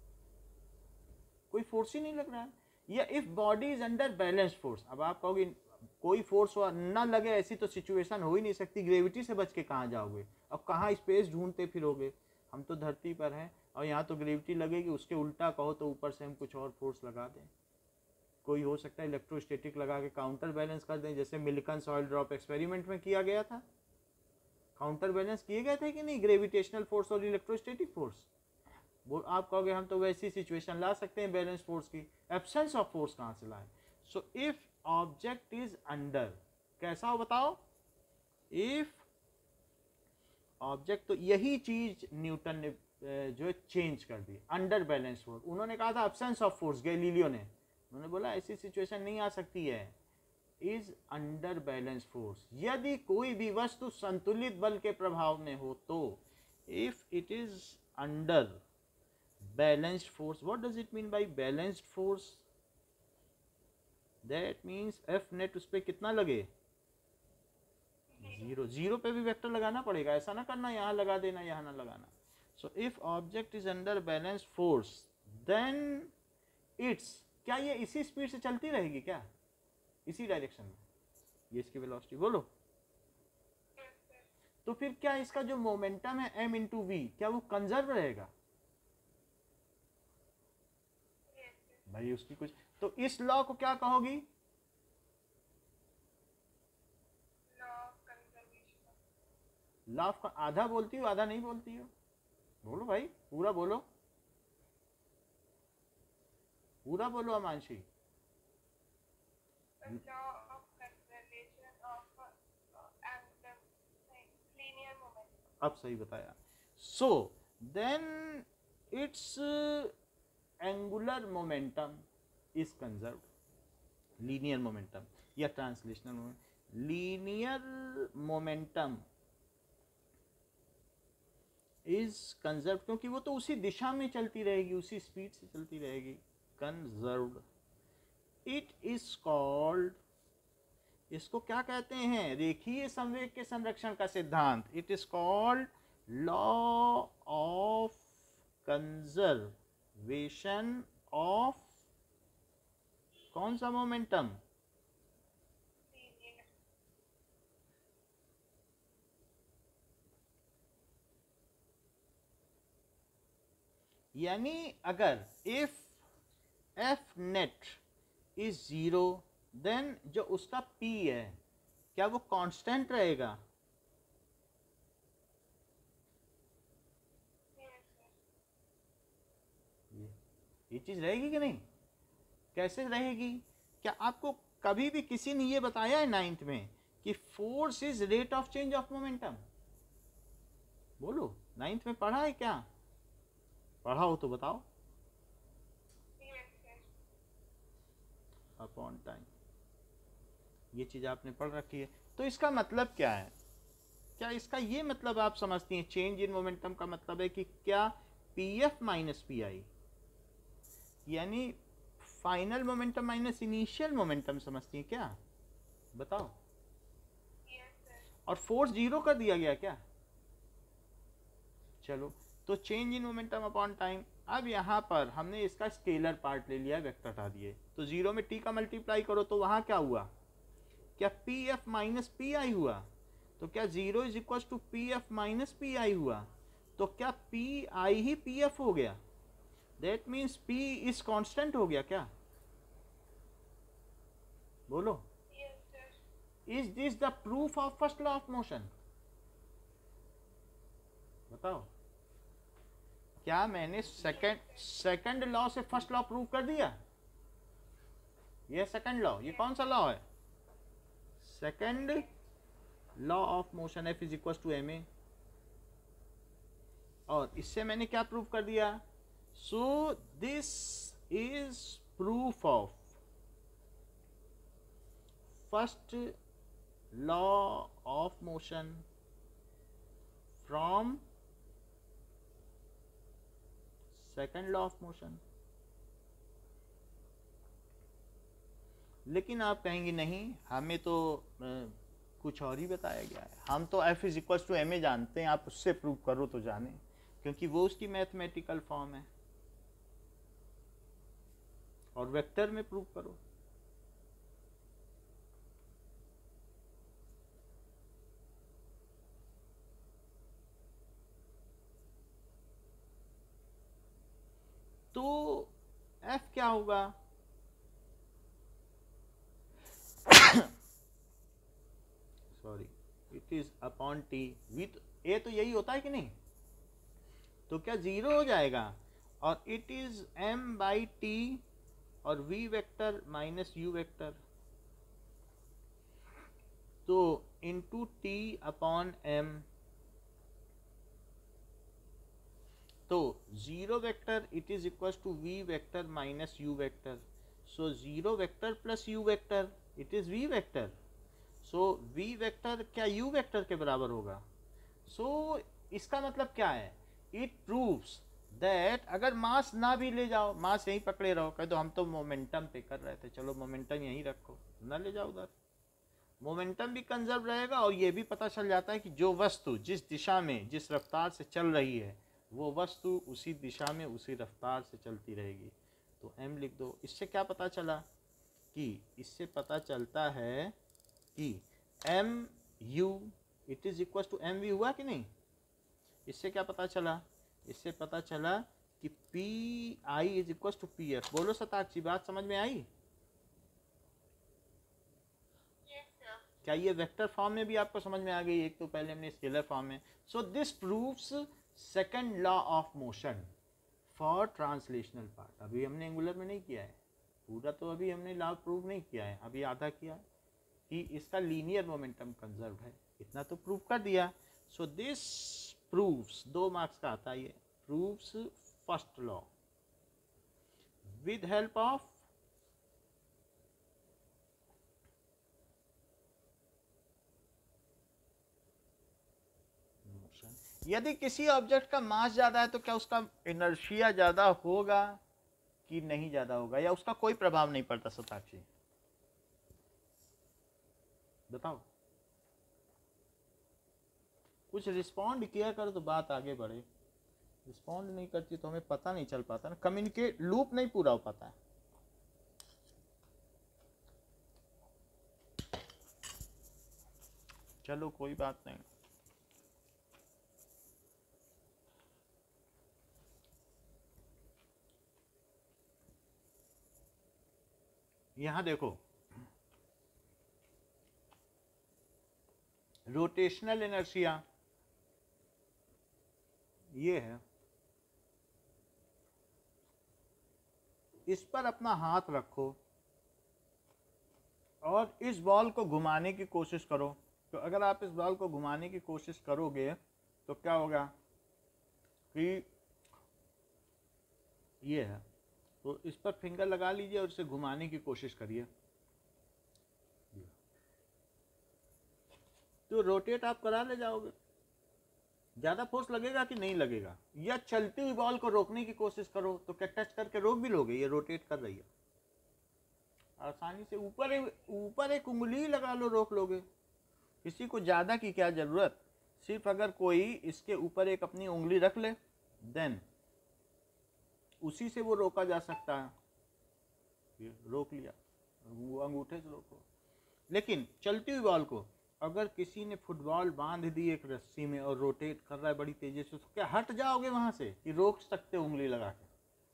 कोई फोर्स ही नहीं लग रहा है। या if body is under balanced force, अब आप कहोगे कोई फोर्स ना लगे ऐसी तो सिचुएशन हो ही नहीं सकती, ग्रेविटी से बच के कहाँ जाओगे, अब कहाँ स्पेस ढूंढते फिरोगे, हम तो धरती पर हैं और यहाँ तो ग्रेविटी लगेगी, उसके उल्टा कहो तो ऊपर से हम कुछ और फोर्स लगा दें, कोई हो सकता है इलेक्ट्रोस्टैटिक लगा के काउंटर बैलेंस कर दें, जैसे मिल्कन सॉइल ड्रॉप एक्सपेरिमेंट में किया गया था, काउंटर बैलेंस किए गए थे कि नहीं, ग्रेविटेशनल फोर्स और इलेक्ट्रोस्टैटिक फोर्स। वो आप कहोगे हम तो वैसी सिचुएशन ला सकते हैं बैलेंस फोर्स की, एब्सेंस ऑफ फोर्स कहाँ से लाए। So if object is under, कैसा हो बताओ, इफ ऑब्जेक्ट, तो यही चीज न्यूटन ने जो चेंज कर दी, अंडर बैलेंस फोर्स। उन्होंने कहा था एब्सेंस ऑफ फोर्स, गैलीलियो ने, उन्होंने बोला ऐसी सिचुएशन नहीं आ सकती है, इज अंडर बैलेंस फोर्स। यदि कोई भी वस्तु संतुलित बल के प्रभाव में हो तो, if it is under balanced force, what does it mean by balanced force, that means F net उस पे कितना लगे, जीरो, जीरो पे भी वेक्टर लगाना पड़ेगा, ऐसा ना करना यहाँ लगा देना यहाँ ना लगाना। So if object is under balanced force then its, क्या ये इसी स्पीड से चलती रहेगी क्या, इसी डायरेक्शन में, ये इसकी वेलोसिटी बोलो, तो फिर क्या इसका जो मोमेंटम है m इंटू वी, क्या वो कंजर्व रहेगा भाई, उसकी कुछ, तो इस लॉ को क्या कहोगी, लॉ ऑफ, आधा बोलती हो आधा नहीं बोलती हो, बोलो भाई पूरा बोलो, पूरा बोलो अमानशी। अब सही बताया। So then its angular momentum is conserved, linear momentum या translational momentum. Linear momentum is conserved, क्योंकि वो तो उसी दिशा में चलती रहेगी, उसी स्पीड से चलती रहेगी, कंजर्व्ड। इट इज कॉल्ड, इसको क्या कहते हैं, रेखीय संवेग के संरक्षण का सिद्धांत, it is called law of conservation of कौन सा मोमेंटम, यानी अगर if F net is 0 then जो उसका पी है क्या वो कांस्टेंट रहेगा? ये चीज रहेगी कि नहीं? कैसे रहेगी? क्या आपको कभी भी किसी ने ये बताया है 9th में कि force is rate of change of momentum? बोलो, 9th में पढ़ा है क्या? पढ़ा हो तो बताओ। अपॉन टाइम, ये चीज आपने पढ़ रखी है। तो इसका मतलब क्या है? क्या इसका ये मतलब आप समझती हैं चेंज इन मोमेंटम का मतलब है कि क्या P F minus P I यानी final momentum minus initial momentum समझती हैं क्या? बताओ। और फोर्स 0 कर दिया गया क्या? चलो, तो change in momentum upon time. अब यहाँ पर हमने इसका स्केलर पार्ट ले लिया, वेक्टर हटा दिए, तो 0 में t का मल्टीप्लाई करो तो वहाँ क्या हुआ? क्या P F minus P I हुआ? तो क्या 0 is equal to P F minus P I हुआ? तो क्या पी आई ही पी एफ हो गया? That means P is constant हो गया क्या? बोलो। Is this the proof of first law of motion? बताओ। क्या मैंने सेकंड लॉ से फर्स्ट लॉ प्रूव कर दिया? ये सेकंड लॉ, ये कौन सा लॉ है? Second law of motion, F is equal to M A. और इससे मैंने क्या प्रूव कर दिया? So this is proof of first law of motion from second law of motion. लेकिन आप कहेंगे नहीं, हमें तो कुछ और ही बताया गया है, हम तो F is equal to M A जानते हैं, आप उससे प्रूव करो तो जाने, क्योंकि वो उसकी मैथमेटिकल फॉर्म है। और वेक्टर में प्रूव करो। तो एफ क्या होगा? Sorry, it is upon T with A, तो यही होता है कि नहीं? तो क्या 0 हो जाएगा? और it is M by T और V vector minus U vector, तो इंटू टी अपॉन एम। तो 0 vector it is equal to V vector minus U vector, so 0 vector plus U vector it is V vector. So V vector क्या U vector के बराबर होगा? सो इसका मतलब क्या है? इट प्रूव्स दैट अगर मास ना भी ले जाओ, मास यहीं पकड़े रहो, कह दो हम तो मोमेंटम पे कर रहे थे, चलो मोमेंटम यहीं रखो, ना ले जाओ उधर, मोमेंटम भी कंजर्व रहेगा। और ये भी पता चल जाता है कि जो वस्तु जिस दिशा में जिस रफ्तार से चल रही है वो वस्तु उसी दिशा में उसी रफ्तार से चलती रहेगी। तो m लिख दो। इससे क्या पता चला? कि इससे पता चलता है कि M U it is equal to M V हुआ कि नहीं? इससे क्या पता चला? इससे पता चला कि P I is equal to P F. बोलो शताक्षी, बात समझ में आई? क्या ये वेक्टर फॉर्म में भी आपको समझ में आ गई? एक तो पहले हमने स्केलर फॉर्म में। So this proves second law of motion for translational part. अभी हमने एंगुलर में नहीं किया है पूरा, तो अभी हमने लॉ प्रूव नहीं किया है, अभी आधा किया है कि इसका लीनियर मोमेंटम कंजर्व है, इतना तो प्रूव कर दिया। सो दिस प्रूव्स, 2 मार्क्स का आता है ये, proves first law with help of motion. यदि किसी ऑब्जेक्ट का मास ज्यादा है तो क्या उसका इनर्शिया ज्यादा होगा कि नहीं ज्यादा होगा, या उसका कोई प्रभाव नहीं पड़ता? शताक्षी बताओ, कुछ रिस्पॉन्ड किया कर तो बात आगे बढ़े। रिस्पॉन्ड नहीं करती तो हमें पता नहीं चल पाता ना, कम्युनिकेट लूप नहीं पूरा हो पाता है। चलो कोई बात नहीं। यहाँ देखो रोटेशनल इनर्शिया ये है, इस पर अपना हाथ रखो और इस बॉल को घुमाने की कोशिश करो। तो अगर आप इस बॉल को घुमाने की कोशिश करोगे तो क्या होगा कि ये है, तो इस पर फिंगर लगा लीजिए और इसे घुमाने की कोशिश करिए, तो रोटेट आप करा ले जाओगे। ज़्यादा फोर्स लगेगा कि नहीं लगेगा? या चलती हुई बॉल को रोकने की कोशिश करो तो क्या टच करके रोक भी लोगे? ये रोटेट कर रही है, आसानी से ऊपर एक उंगली लगा लो, रोक लोगे। किसी को ज़्यादा की क्या ज़रूरत, सिर्फ अगर कोई इसके ऊपर एक अपनी उंगली रख ले देन उसी से वो रोका जा सकता है। ये रोक लिया, वो अंगूठे से रोको। लेकिन चलती हुई बॉल को अगर किसी ने फुटबॉल बांध दी एक रस्सी में और रोटेट कर रहा है बड़ी तेजी से, तो क्या हट जाओगे वहां से कि रोक सकते हो उंगली लगा के?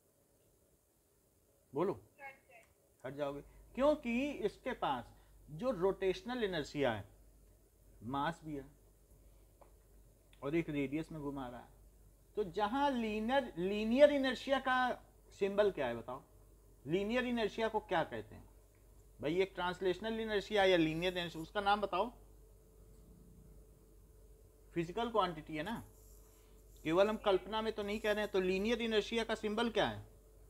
बोलो, हट जाओगे, क्योंकि इसके पास जो रोटेशनल इनर्शिया है, मास भी है और एक रेडियस में घुमा रहा है। तो जहां लीनियर इनर्शिया का सिंबल क्या है बताओ? लीनियर इनर्शिया को क्या कहते हैं भाई? एक ट्रांसलेशनल इनर्शिया या लीनियर इनर्शिया, उसका नाम बताओ। फिजिकल क्वांटिटी है ना, केवल हम कल्पना में तो नहीं कह रहे हैं। तो लीनियर इनर्शिया का सिंबल क्या है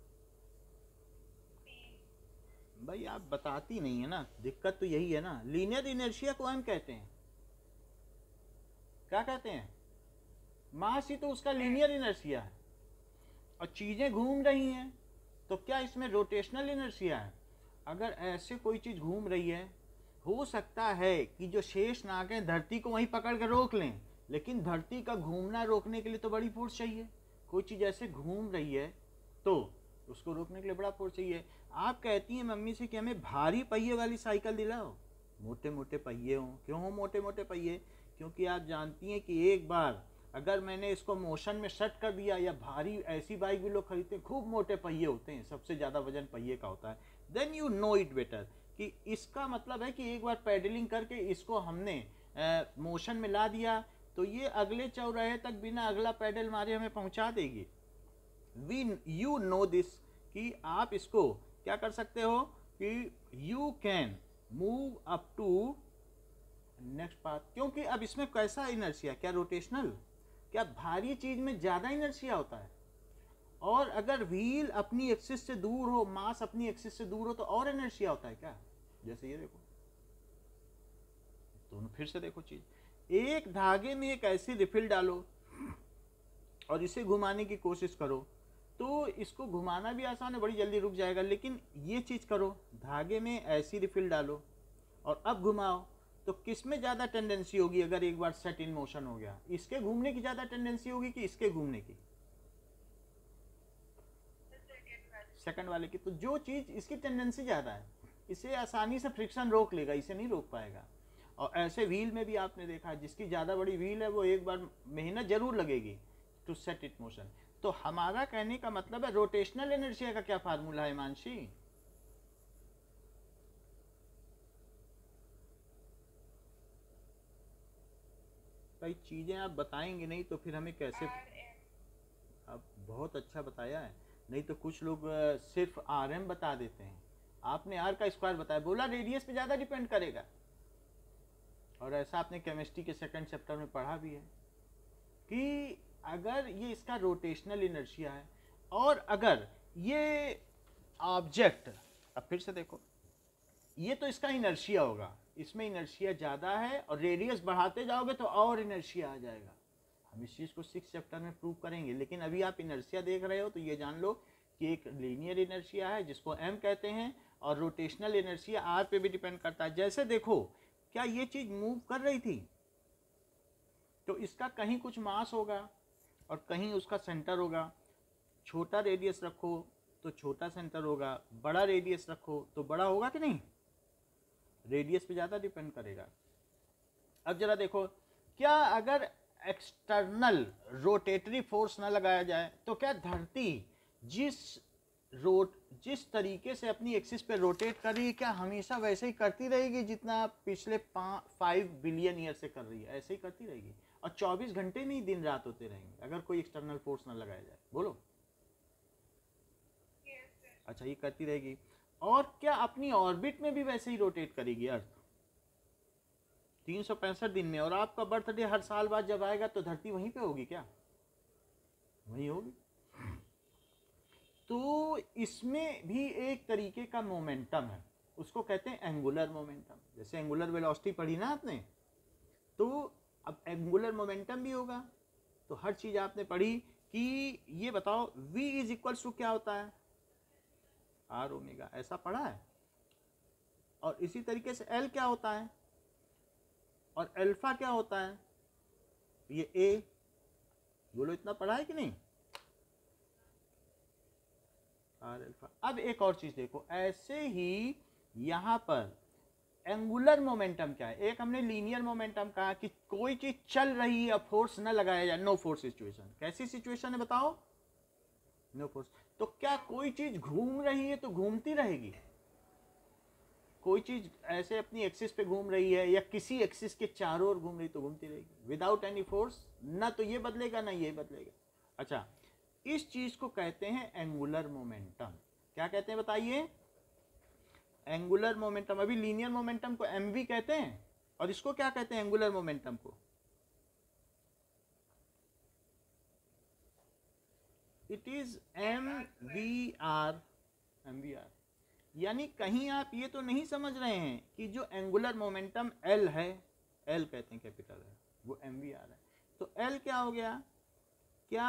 भाई? आप बताती नहीं है ना, दिक्कत तो यही है ना। लीनियर इनर्शिया को हम कहते हैं, क्या कहते हैं? मास ही तो उसका लीनियर इनर्शिया है और चीजें घूम रही हैं, तो क्या इसमें रोटेशनल इनर्शिया है? अगर ऐसे कोई चीज घूम रही है, हो सकता है कि जो शेष नागें धरती को वहीं पकड़ कर रोक लें, लेकिन धरती का घूमना रोकने के लिए तो बड़ी फोर्स चाहिए। कोई चीज ऐसे घूम रही है तो उसको रोकने के लिए बड़ा फोर्स चाहिए। आप कहती हैं मम्मी से कि हमें भारी पहिए वाली साइकिल दिलाओ, मोटे मोटे पहिए हों। क्यों हो मोटे मोटे पहिए? क्योंकि आप जानती हैं कि एक बार अगर मैंने इसको मोशन में सेट कर दिया, या भारी ऐसी बाइक भी लोग खरीदते हैं खूब मोटे पहिए होते हैं, सबसे ज़्यादा वजन पहिए का होता है, then you know it better कि इसका मतलब है कि एक बार पैडलिंग करके इसको हमने मोशन में ला दिया तो ये अगले चौराहे तक बिना अगला पैडल मारे हमें पहुंचा देगी। यू नो दिस कि आप इसको क्या कर सकते हो कि you can move up to next path. क्योंकि अब इसमें कैसा इनर्शिया, क्या रोटेशनल? क्या भारी चीज में ज्यादा इनर्शिया होता है? और अगर व्हील अपनी एक्सिस से दूर हो, मास अपनी एक्सिस से दूर हो, तो और इनर्शिया होता है क्या? जैसे ये देखो, दोनों फिर से देखो चीज, एक धागे में एक ऐसी रिफिल डालो और इसे घुमाने की कोशिश करो, तो इसको घुमाना भी आसान है, बड़ी जल्दी रुक जाएगा। लेकिन ये चीज करो, धागे में ऐसी रिफिल डालो और अब घुमाओ, तो किस में ज्यादा टेंडेंसी होगी? अगर एक बार सेट इन मोशन हो गया, इसके घूमने की ज्यादा टेंडेंसी होगी कि इसके घूमने की? सेकंड वाले की। तो जो चीज इसकी टेंडेंसी ज्यादा है, इसे आसानी से फ्रिक्शन रोक लेगा, इसे नहीं रोक पाएगा। और ऐसे व्हील में भी आपने देखा, जिसकी ज्यादा बड़ी व्हील है वो एक बार मेहनत जरूर लगेगी टू सेट इट मोशन। तो हमारा कहने का मतलब है रोटेशनल इनर्शिया का क्या फार्मूला है मानसी? कई चीजें आप बताएंगे नहीं तो फिर हमें कैसे? आप बहुत अच्छा बताया है, नहीं तो कुछ लोग सिर्फ RM बता देते हैं। आपने R का स्क्वायर बताया, बोला रेडियस पे ज्यादा डिपेंड करेगा, और ऐसा आपने केमिस्ट्री के सेकंड चैप्टर में पढ़ा भी है कि अगर ये इसका रोटेशनल इनर्शिया है और अगर ये ऑब्जेक्ट, अब फिर से देखो, ये तो इसका इनर्शिया होगा, इसमें इनर्शिया ज़्यादा है और रेडियस बढ़ाते जाओगे तो और इनर्शिया आ जाएगा। हम इस चीज़ को 6 चैप्टर में प्रूव करेंगे, लेकिन अभी आप इनर्शिया देख रहे हो तो ये जान लो कि एक लीनियर इनर्शिया है जिसको M कहते हैं, और रोटेशनल इनर्शिया R पे भी डिपेंड करता है। जैसे देखो, क्या ये चीज़ मूव कर रही थी तो इसका कहीं कुछ मास होगा और कहीं उसका सेंटर होगा। छोटा रेडियस रखो तो छोटा सेंटर होगा, बड़ा रेडियस रखो तो बड़ा होगा कि नहीं? रेडियस पे ज़्यादा डिपेंड करेगा। अब जरा देखो, क्या अगर एक्सटर्नल रोटेटरी फोर्स ना लगाया जाए तो क्या धरती जिस रोट जिस तरीके से अपनी एक्सिस पे रोटेट कर रही है, क्या हमेशा वैसे ही करती रहेगी जितना पिछले 5 बिलियन ईयर से कर रही है? ऐसे ही करती रहेगी और 24 घंटे में ही दिन रात होते रहेंगे अगर कोई एक्सटर्नल फोर्स ना लगाया जाए। बोलो। अच्छा, ये करती रहेगी। और क्या अपनी ऑर्बिट में भी वैसे ही रोटेट करेगी अर्थ 365 दिन में? और आपका बर्थडे हर साल बाद जब आएगा तो धरती वहीं पे होगी क्या? वहीं होगी। तो इसमें भी एक तरीके का मोमेंटम है, उसको कहते हैं एंगुलर मोमेंटम। जैसे एंगुलर वेलोसिटी पढ़ी ना आपने, तो अब एंगुलर मोमेंटम भी होगा। तो हर चीज आपने पढ़ी कि ये बताओ v इज इक्वल्स टू क्या होता है? आर ओमेगा, ऐसा पढ़ा है। और इसी तरीके से L क्या होता है और अल्फा क्या होता है? ये A। बोलो, इतना पढ़ा है कि नहीं? R alpha. अब एक और चीज देखो, ऐसे ही यहां पर एंगुलर मोमेंटम क्या है? एक हमने लीनियर मोमेंटम कहा कि कोई चीज चल रही है, फोर्स न लगाया जाए, नो फोर्स सिचुएशन। कैसी सिचुएशन है बताओ? No force. तो क्या कोई चीज घूम रही है तो घूमती रहेगी? कोई चीज ऐसे अपनी एक्सिस पे घूम रही है या किसी एक्सिस के चारों ओर घूम रही तो घूमती रहेगी विदाउट एनी फोर्स। ना तो ये बदलेगा ना ये बदलेगा। अच्छा, इस चीज को कहते हैं एंगुलर मोमेंटम। क्या कहते हैं बताइए? Angular momentum. अभी लीनियर मोमेंटम को mv कहते हैं और इसको क्या कहते हैं एंगुलर मोमेंटम को? It is mvr। mvr यानी कहीं आप ये तो नहीं समझ रहे हैं कि जो एंगुलर मोमेंटम L है, L कहते हैं कैपिटल है, वो mvr है। तो L क्या हो गया? क्या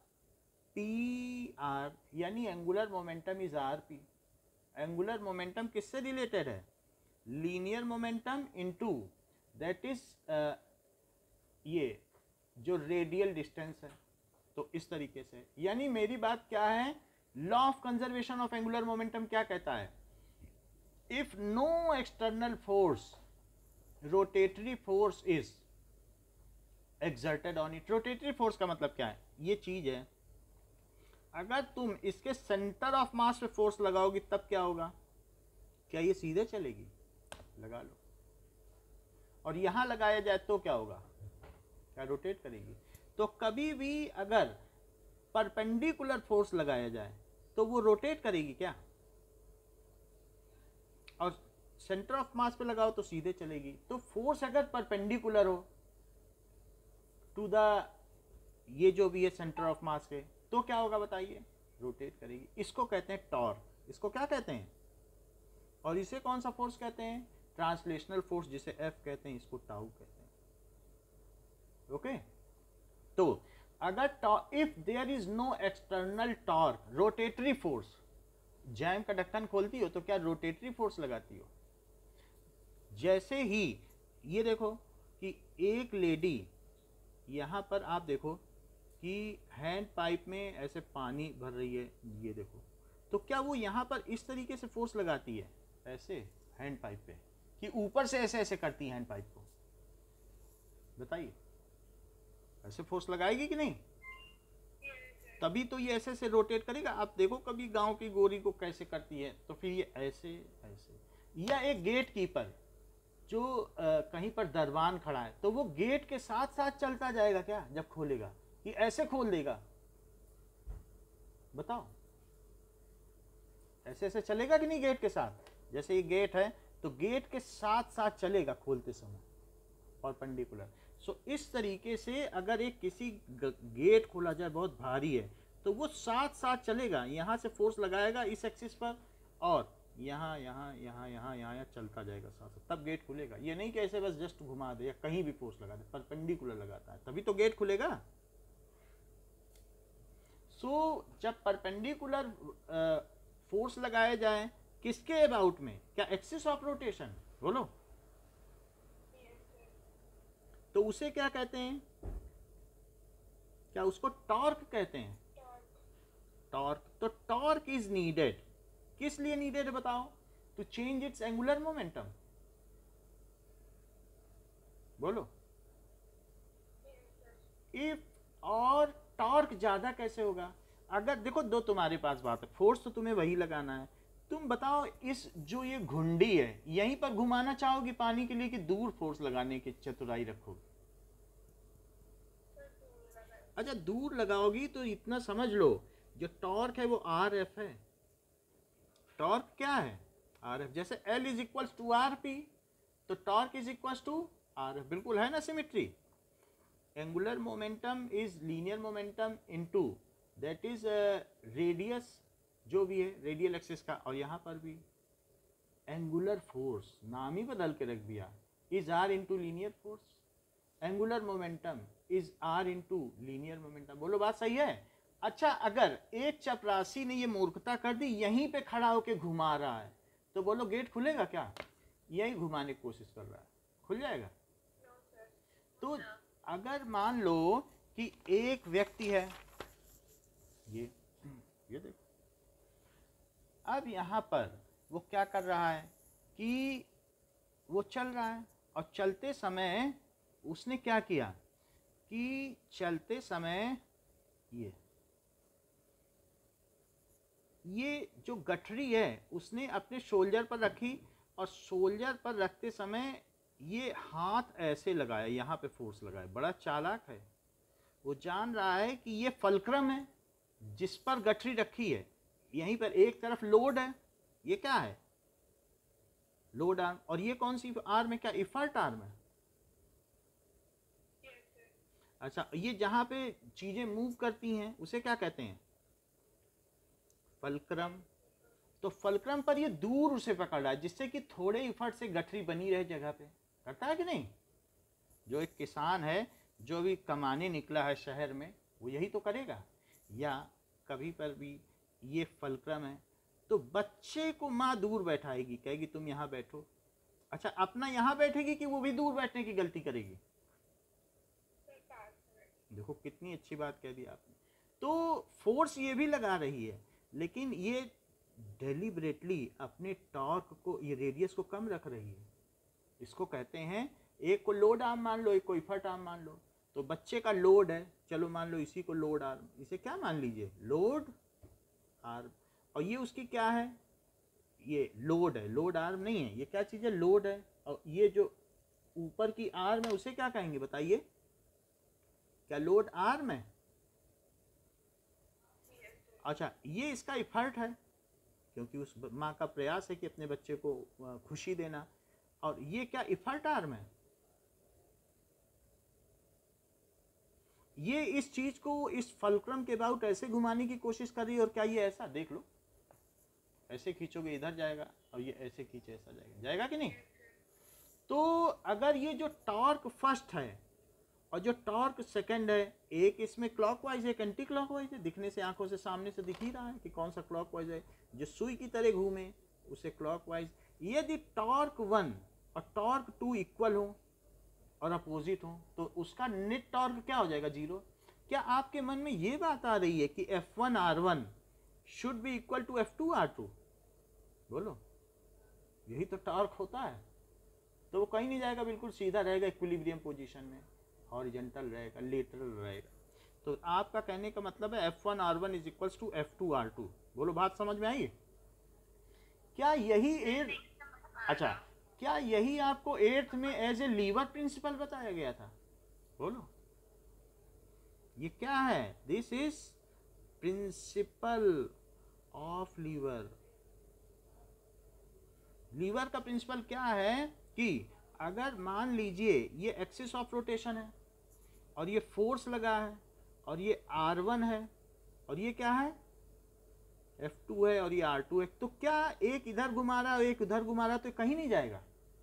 pr यानी angular momentum is rp। Angular momentum किससे रिलेटेड है? Linear momentum into that is ये जो रेडियल डिस्टेंस है। तो इस तरीके से, यानी मेरी बात क्या है? Law of conservation of angular momentum क्या कहता है? If no external force, rotatory force is exerted on it. Rotatory force का मतलब क्या है? ये चीज है, अगर तुम इसके सेंटर ऑफ मास पे फोर्स लगाओगी तब क्या होगा? क्या ये सीधे चलेगी? लगा लो। और यहां लगाया जाए तो क्या होगा? क्या रोटेट करेगी? तो कभी भी अगर परपेंडिकुलर फोर्स लगाया जाए तो वो रोटेट करेगी क्या? और सेंटर ऑफ मास पे लगाओ तो सीधे चलेगी। तो फोर्स अगर परपेंडिकुलर हो टू द ये जो भी है सेंटर ऑफ मास के, तो क्या होगा बताइए? रोटेट करेगी। इसको कहते हैं टॉर्क। इसको क्या कहते हैं? और इसे कौन सा फोर्स कहते हैं? ट्रांसलेशनल फोर्स, जिसे F कहते हैं, इसको टाउ कहते हैं। ओके। तो अगर if there is no external torque, rotatory force, jam का ढक्कन खोलती हो तो क्या रोटेटरी फोर्स लगाती हो? जैसे ही ये देखो कि एक लेडी, यहां पर आप देखो कि हैंड पाइप में ऐसे पानी भर रही है, ये देखो, तो क्या वो यहां पर इस तरीके से फोर्स लगाती है ऐसे हैंड पाइप पे, कि ऊपर से ऐसे ऐसे करती है हैंड पाइप को? बताइए, ऐसे फोर्स लगाएगी कि नहीं? तभी तो ये ऐसे ऐसे रोटेट करेगा। आप देखो कभी गांव की गोरी को कैसे करती है, तो फिर ये ऐसे ऐसे। या एक गेट कीपर जो कहीं पर दरबान खड़ा है, तो वो गेट के साथ साथ चलता जाएगा क्या जब खोलेगा? कि ऐसे खोल देगा? बताओ, ऐसे ऐसे चलेगा कि नहीं गेट के साथ? जैसे ये गेट है तो गेट के साथ साथ चलेगा खोलते समय, परपेंडिकुलर। सो इस तरीके से अगर एक किसी गेट खोला जाए बहुत भारी है तो वो साथ साथ चलेगा, यहाँ से फोर्स लगाएगा इस एक्सिस पर और यहाँ यहाँ यहाँ यहाँ यहाँ चलता जाएगा साथ साथ, तब गेट खुलेगा। ये नहीं कि ऐसे बस जस्ट घुमा दे या कहीं भी फोर्स लगा दे, परपेंडिकुलर लगाता है तभी तो गेट खुलेगा। सो जब परपेंडिकुलर फोर्स लगाया जाए किसके अबाउट में? क्या एक्सिस ऑफ रोटेशन? बोलो। तो उसे क्या कहते हैं? क्या उसको टॉर्क कहते हैं? टॉर्क। तो टॉर्क इज नीडेड। किस लिए नीडेड है बताओ? To change its angular momentum. बोलो। इफ और टॉर्क ज्यादा कैसे होगा? अगर देखो दो तुम्हारे पास बात है, फोर्स तो तुम्हें वही लगाना है, तुम बताओ इस जो ये घुंडी है यहीं पर घुमाना चाहोगी पानी के लिए कि दूर फोर्स लगाने की चतुराई रखोगी? अच्छा दूर लगाओगी तो इतना समझ लो, जो टॉर्क है वो आर एफ है। टॉर्क क्या है? R F. जैसे L is equals to R P, तो torque is equals to R F. बिल्कुल है ना symmetry. Angular momentum is linear momentum into that is radius जो भी है रेडियल एक्सिस का, और यहाँ पर भी एंगुलर फोर्स नाम ही बदल के रख दिया, is R into linear force. Angular momentum is R into linear momentum. बोलो बात सही है? अच्छा अगर एक चपरासी ने ये मूर्खता कर दी, यहीं पे खड़ा होके घुमा रहा है, तो बोलो गेट खुलेगा क्या? यही घुमाने की कोशिश कर रहा है, खुल जाएगा? तो अगर मान लो कि एक व्यक्ति है, ये देखो, अब यहाँ पर वो क्या कर रहा है कि वो चल रहा है, और चलते समय उसने क्या किया कि चलते समय ये जो गठरी है उसने अपने शोल्डर पर रखी, और शोल्डर पर रखते समय ये हाथ ऐसे लगाया, यहाँ पे फोर्स लगाया। बड़ा चालाक है, वो जान रहा है कि ये फल्क्रम है जिस पर गठरी रखी है, यहीं पर एक तरफ लोड है, ये क्या है? Load arm. और ये कौन सी आर्म है? क्या इफर्ट आर्म है? अच्छा, ये जहां पे चीजें मूव करती हैं उसे क्या कहते हैं? फल्क्रम। तो फल्क्रम पर ये दूर उसे पकड़ रहा है, जिससे कि थोड़े इफर्ट से गठरी बनी रहे जगह पे। करता है कि नहीं? जो एक किसान है जो भी कमाने निकला है शहर में, वो यही तो करेगा। या कभी पर भी ये फल्क्रम है, तो बच्चे को माँ दूर बैठाएगी, कहेगी तुम यहाँ बैठो। अच्छा, अपना यहाँ बैठेगी कि वो भी दूर बैठने की गलती करेगी? देखो कितनी अच्छी बात कह दी आपने। तो फोर्स ये भी लगा रही है, लेकिन ये डेलिबरेटली अपने टॉर्क को, ये रेडियस को कम रख रही है। इसको कहते हैं, एक को लोड आर्म मान लो, एक को इफर्ट आर्म मान लो। तो बच्चे का लोड है, चलो मान लो इसी को लोड आर्म, इसे क्या मान लीजिए? Load arm. और ये उसकी क्या है? ये लोड है, लोड आर्म नहीं है। ये क्या चीज़ है? लोड है। और ये जो ऊपर की आर्म है उसे क्या कहेंगे बताइए? क्या लोड आर्म है? अच्छा, ये इसका इफर्ट है, क्योंकि उस माँ का प्रयास है कि अपने बच्चे को खुशी देना। और ये क्या इफर्ट आर्म है? ये इस चीज को, इस फल्क्रम के अबाउट ऐसे घुमाने की कोशिश कर रही है। और क्या ये ऐसा, देख लो, ऐसे खींचोगे इधर जाएगा, और ये ऐसे खींचे ऐसा जाएगा, जाएगा कि नहीं? तो अगर ये जो टॉर्क फर्स्ट है और जो टॉर्क सेकंड है, एक इसमें क्लॉकवाइज है, एक एंटी क्लॉकवाइज है। दिखने से आंखों से सामने से दिख ही रहा है कि कौन सा क्लॉकवाइज है। जो सुई की तरह घूमे उसे क्लॉकवाइज। यदि टॉर्क 1 और टॉर्क 2 इक्वल हो और अपोजिट हो, तो उसका नेट टॉर्क क्या हो जाएगा? 0। क्या आपके मन में ये बात आ रही है कि F1 R1 should be equal to F2 R2? बोलो, यही तो टॉर्क होता है। तो वो कहीं नहीं जाएगा, बिल्कुल सीधा रहेगा इक्विलिब्रियम पोजीशन में, हॉरिजॉन्टल रहेगा, लेटरल रहेगा। तो आपका कहने का मतलब है F1 R1 is equals to F2 R2। बोलो बात समझ में आई? क्या यही अच्छा, क्या यही आपको 8th में एज ए लीवर प्रिंसिपल बताया गया था? बोलो, ये क्या है? This is principle of lever. Lever का प्रिंसिपल क्या है कि अगर मान लीजिए ये एक्सिस ऑफ रोटेशन है, और ये फोर्स लगा है, और ये R1 है, और ये क्या है? F2 है, और ये R2 है, तो क्या एक इधर घुमा रहा है एक उधर घुमा रहा है, तो कहीं नहीं जाएगा?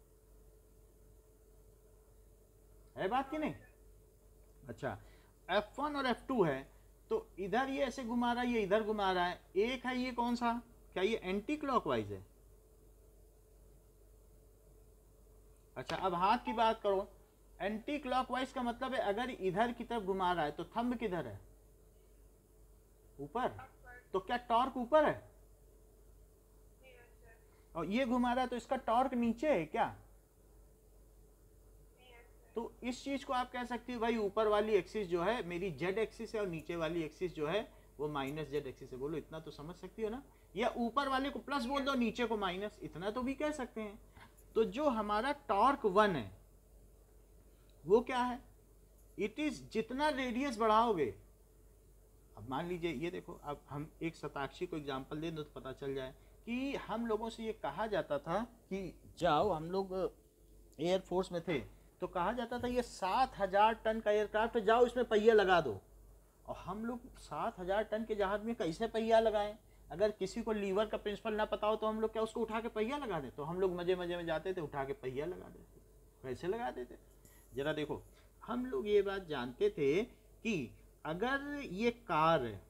है बात कि नहीं? अच्छा, F1 और F2 है, तो इधर ये ऐसे घुमा रहा है, ये इधर घुमा रहा है। एक है ये कौन सा? क्या ये एंटी क्लॉकवाइज है? अच्छा, अब हाथ की बात करो। एंटी क्लॉकवाइज का मतलब है अगर इधर की तरफ घुमा रहा है तो थंब किधर है? ऊपर। तो क्या टॉर्क ऊपर है? और ये घुमा रहा है तो इसका टॉर्क नीचे है क्या? तो इस चीज को आप कह सकते हो भाई, ऊपर वाली एक्सिस जो है मेरी जेड एक्सिस है, और नीचे वाली एक्सिस जो है वो माइनस जेड एक्सिस है। बोलो इतना तो समझ सकती हो ना, या ऊपर वाले को प्लस बोल दो, नीचे को माइनस, इतना तो भी कह सकते हैं। तो जो हमारा टॉर्क 1 है वो क्या है, इट इज जितना रेडियस बढ़ाओगे। अब मान लीजिए ये देखो, अब हम एक शताक्षी को एग्जांपल दे दो तो पता चल जाए कि हम लोगों से ये कहा जाता था कि जाओ, हम लोग एयरफोर्स में थे तो कहा जाता था ये 7000 टन का एयरक्राफ्ट है, जाओ इसमें पहिया लगा दो। और हम लोग 7000 टन के जहाज में कैसे पहिया लगाएं? अगर किसी को लीवर का प्रिंसिपल ना पता हो तो हम लोग क्या उसको उठा के पहिया लगा दें? तो हम लोग मजे मजे में जाते थे, उठा के पहिया लगा देते। कैसे लगा देते? जरा देखो, हम लोग ये बात जानते थे कि अगर ये कार है,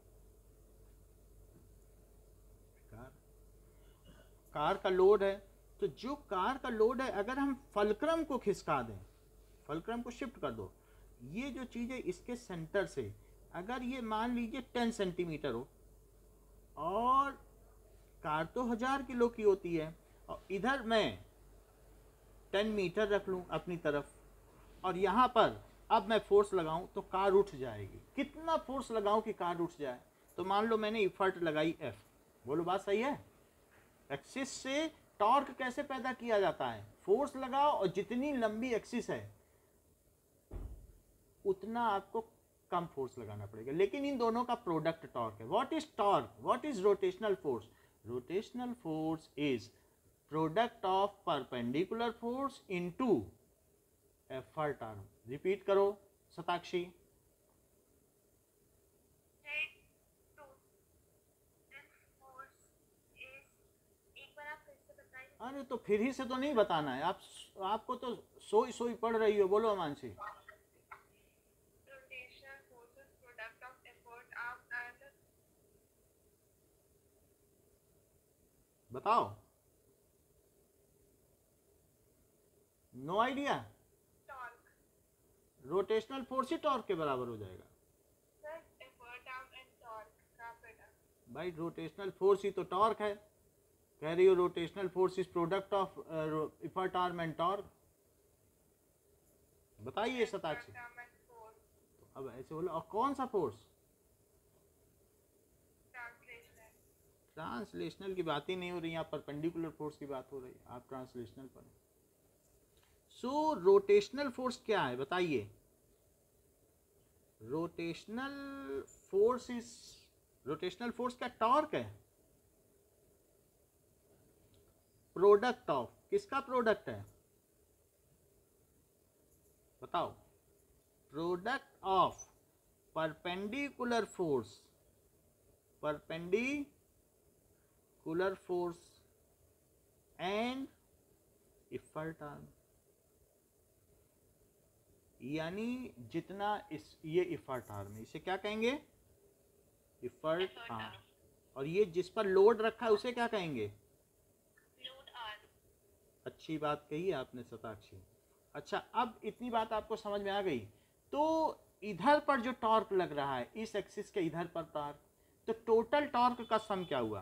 कार का लोड है, तो जो कार का लोड है अगर हम फलक्रम को खिसका दें, फलक्रम को शिफ्ट कर दो, ये जो चीज़ है इसके सेंटर से अगर ये मान लीजिए 10 सेंटीमीटर हो, और कार तो 1000 किलो की होती है, और इधर मैं 10 मीटर रख लूँ अपनी तरफ, और यहाँ पर अब मैं फोर्स लगाऊं तो कार उठ जाएगी। कितना फोर्स लगाऊं कि कार उठ जाए? तो मान लो मैंने इफर्ट लगाई F, बोलो बात सही है? एक्सिस से टॉर्क कैसे पैदा किया जाता है? फोर्स लगाओ और जितनी लंबी एक्सिस है उतना आपको कम फोर्स लगाना पड़ेगा, लेकिन इन दोनों का प्रोडक्ट टॉर्क है। What is torque? What is rotational force? Rotational force is product of perpendicular force into effort arm. Repeat करो शताक्षी। अरे तो फिर ही से तो नहीं बताना है, आपको तो सोई सोई पढ़ रही हो। बोलो मानसी। बताओ। No idea? रोटेशनल फोर्स ही टॉर्क के बराबर हो जाएगा भाई। रोटेशनल फोर्स ही तो टॉर्क है। कह रही हो rotational force is product of effort arm and torque. बताइए शताक्षी। तो अब ऐसे बोलो, और कौन सा फोर्स? ट्रांसलेशनल की बात ही नहीं हो रही, यहाँ परपेंडिकुलर फोर्स की बात हो रही है, आप ट्रांसलेशनल पर। सो रोटेशनल फोर्स क्या है बताइए? रोटेशनल फोर्स क्या टॉर्क है? प्रोडक्ट ऑफ, किसका प्रोडक्ट है बताओ? Product of perpendicular force and effort arm. यानी जितना ये इफर्ट आर्म है, इसे क्या कहेंगे? Effort arm. और ये जिस पर लोड रखा है उसे क्या कहेंगे? Load arm. अच्छी बात कही आपने शताक्षी। अच्छा, अब इतनी बात आपको समझ में आ गई। तो इधर पर जो टॉर्क लग रहा है, इस एक्सिस के इधर पर टॉर्क, तो टोटल टॉर्क का सम क्या हुआ?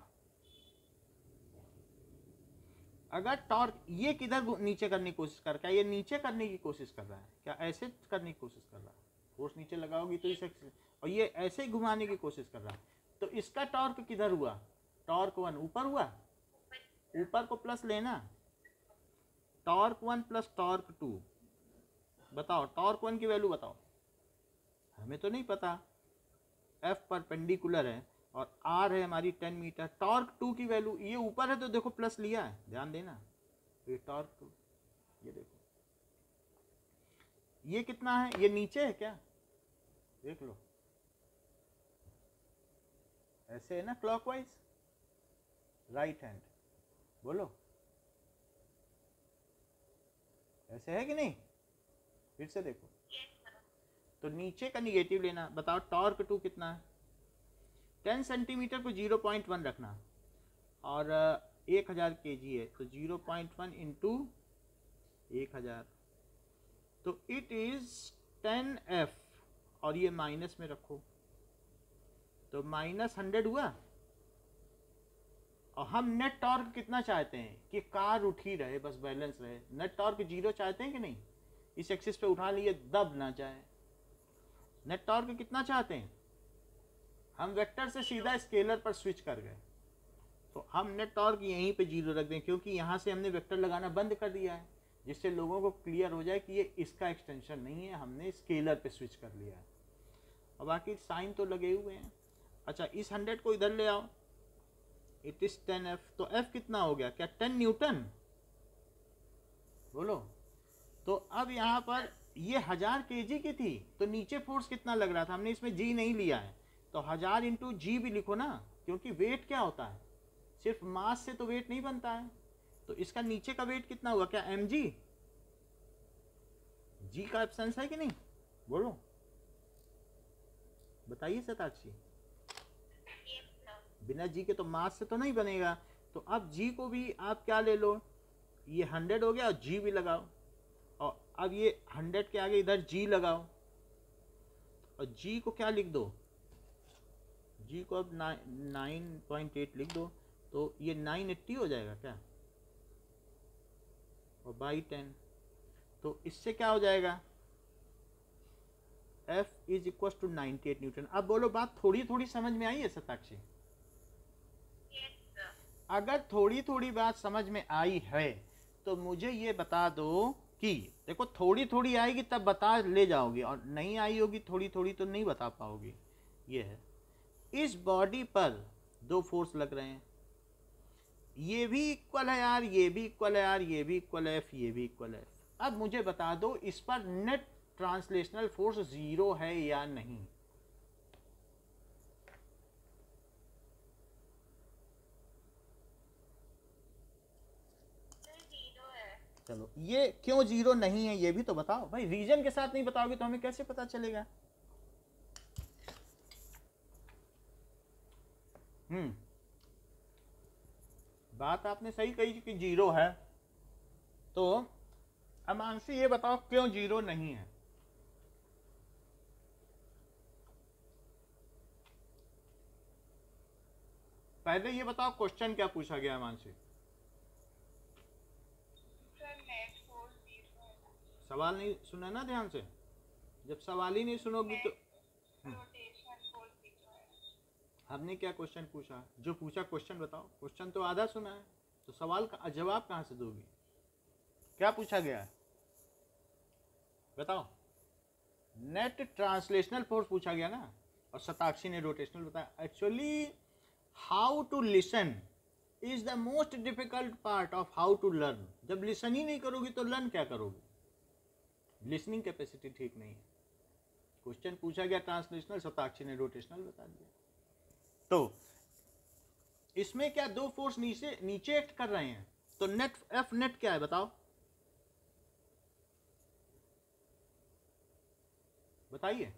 अगर टॉर्क ये किधर नीचे करने की कोशिश कर रहा है, ये नीचे करने की कोशिश कर रहा है, क्या ऐसे करने की कोशिश कर रहा है? फोर्स नीचे लगाओगी तो इस एक्सिस, और ये ऐसे ही घुमाने की कोशिश कर रहा है, तो इसका टॉर्क किधर हुआ? टॉर्क 1 ऊपर हुआ, ऊपर को प्लस लेना, टॉर्क 1 प्लस टॉर्क 2। बताओ टॉर्क 1 की वैल्यू बताओ। हमें तो नहीं पता, F परपेंडिकुलर है और R है हमारी 10 मीटर। टॉर्क 2 की वैल्यू, ये ऊपर है तो देखो प्लस लिया है, ध्यान देना। तो ये टॉर्क 2, ये देखो ये कितना है? ये नीचे है क्या? देख लो, ऐसे है ना, क्लॉकवाइज, राइट हैंड। बोलो ऐसे है कि नहीं? फिर से देखो। तो नीचे का निगेटिव लेना। बताओ टॉर्क 2 कितना है? 10 सेंटीमीटर को 0.1 रखना, और 1000 kg है तो 0.1 इंटू 1000, तो इट इज 10F, और ये माइनस में रखो तो -100 हुआ। और हम नेट टॉर्क कितना चाहते हैं? कि कार उठी रहे, बस बैलेंस रहे। नेट टॉर्क 0 चाहते हैं कि नहीं? इस एक्सिस पे उठा लिए, दब ना जाए। नेट टॉर्क कितना चाहते हैं? हम वेक्टर से सीधा स्केलर पर स्विच कर गए, तो हम नेट टॉर्क यहीं पे 0 रख दें, क्योंकि यहाँ से हमने वेक्टर लगाना बंद कर दिया है, जिससे लोगों को क्लियर हो जाए कि ये इसका एक्सटेंशन नहीं है, हमने स्केलर पे स्विच कर लिया है। और बाकी साइन तो लगे हुए हैं। अच्छा, इस 100 को इधर ले आओ, इट इज 10F, तो F कितना हो गया, क्या 10 न्यूटन, बोलो। तो अब यहाँ पर ये 1000 kg की थी, तो नीचे फोर्स कितना लग रहा था, हमने इसमें G नहीं लिया है, तो 1000 इंटू G भी लिखो ना, क्योंकि वेट क्या होता है, सिर्फ मास से तो वेट नहीं बनता है। तो इसका नीचे का वेट कितना हुआ, क्या mg, G का एब्सेंस है कि नहीं, बोलो बताइए शताक्षी। बिना G के तो मास से तो नहीं बनेगा, तो अब G को भी आप क्या ले लो, ये 100 हो गया और G भी लगाओ, और अब ये 100 के आगे इधर G लगाओ, और G को क्या लिख दो, G को अब 9.8 लिख दो, तो ये 980 हो जाएगा क्या, और बाई 10, तो इससे क्या हो जाएगा, F is equal to 98 newton. अब बोलो बात थोड़ी थोड़ी समझ में आई है शताक्षी? अगर थोड़ी थोड़ी बात समझ में आई है तो मुझे ये बता दो कि देखो, थोड़ी थोड़ी आएगी तब बता ले जाओगी, और नहीं आई होगी थोड़ी थोड़ी तो नहीं बता पाओगी। ये है, इस बॉडी पर 2 फोर्स लग रहे हैं, ये भी इक्वल है यार, ये भी इक्वल है यार, ये भी इक्वल है F, ये भी इक्वल है F। अब मुझे बता दो इस पर नेट ट्रांसलेशनल फोर्स 0 है या नहीं। चलो, ये क्यों 0 नहीं है ये भी तो बताओ भाई, रीजन के साथ नहीं बताओगे तो हमें कैसे पता चलेगा। बात आपने सही कही कि 0 है, तो अमांशी ये बताओ क्यों 0 नहीं है। पहले ये बताओ क्वेश्चन क्या पूछा गया अमांशी, सवाल नहीं सुना ना ध्यान से, जब सवाल ही नहीं सुनोगी तो हमने क्या क्वेश्चन पूछा, जो पूछा क्वेश्चन बताओ, क्वेश्चन तो आधा सुना है, तो सवाल का जवाब कहाँ से दोगी, क्या पूछा गया है बताओ। नेट ट्रांसलेशनल फोर्स पूछा गया ना, और शताक्षी ने रोटेशनल बताया। Actually how to listen is the most difficult part of how to learn. जब लिसन ही नहीं करोगी तो लर्न क्या करोगी, लिसनिंग कैपेसिटी ठीक नहीं है। क्वेश्चन पूछा गया ट्रांसलेशनल, शताक्षी ने रोटेशनल बता दिया। तो इसमें क्या 2 फोर्स नीचे एक्ट कर रहे हैं, तो नेट F नेट क्या है बताओ, बताइए,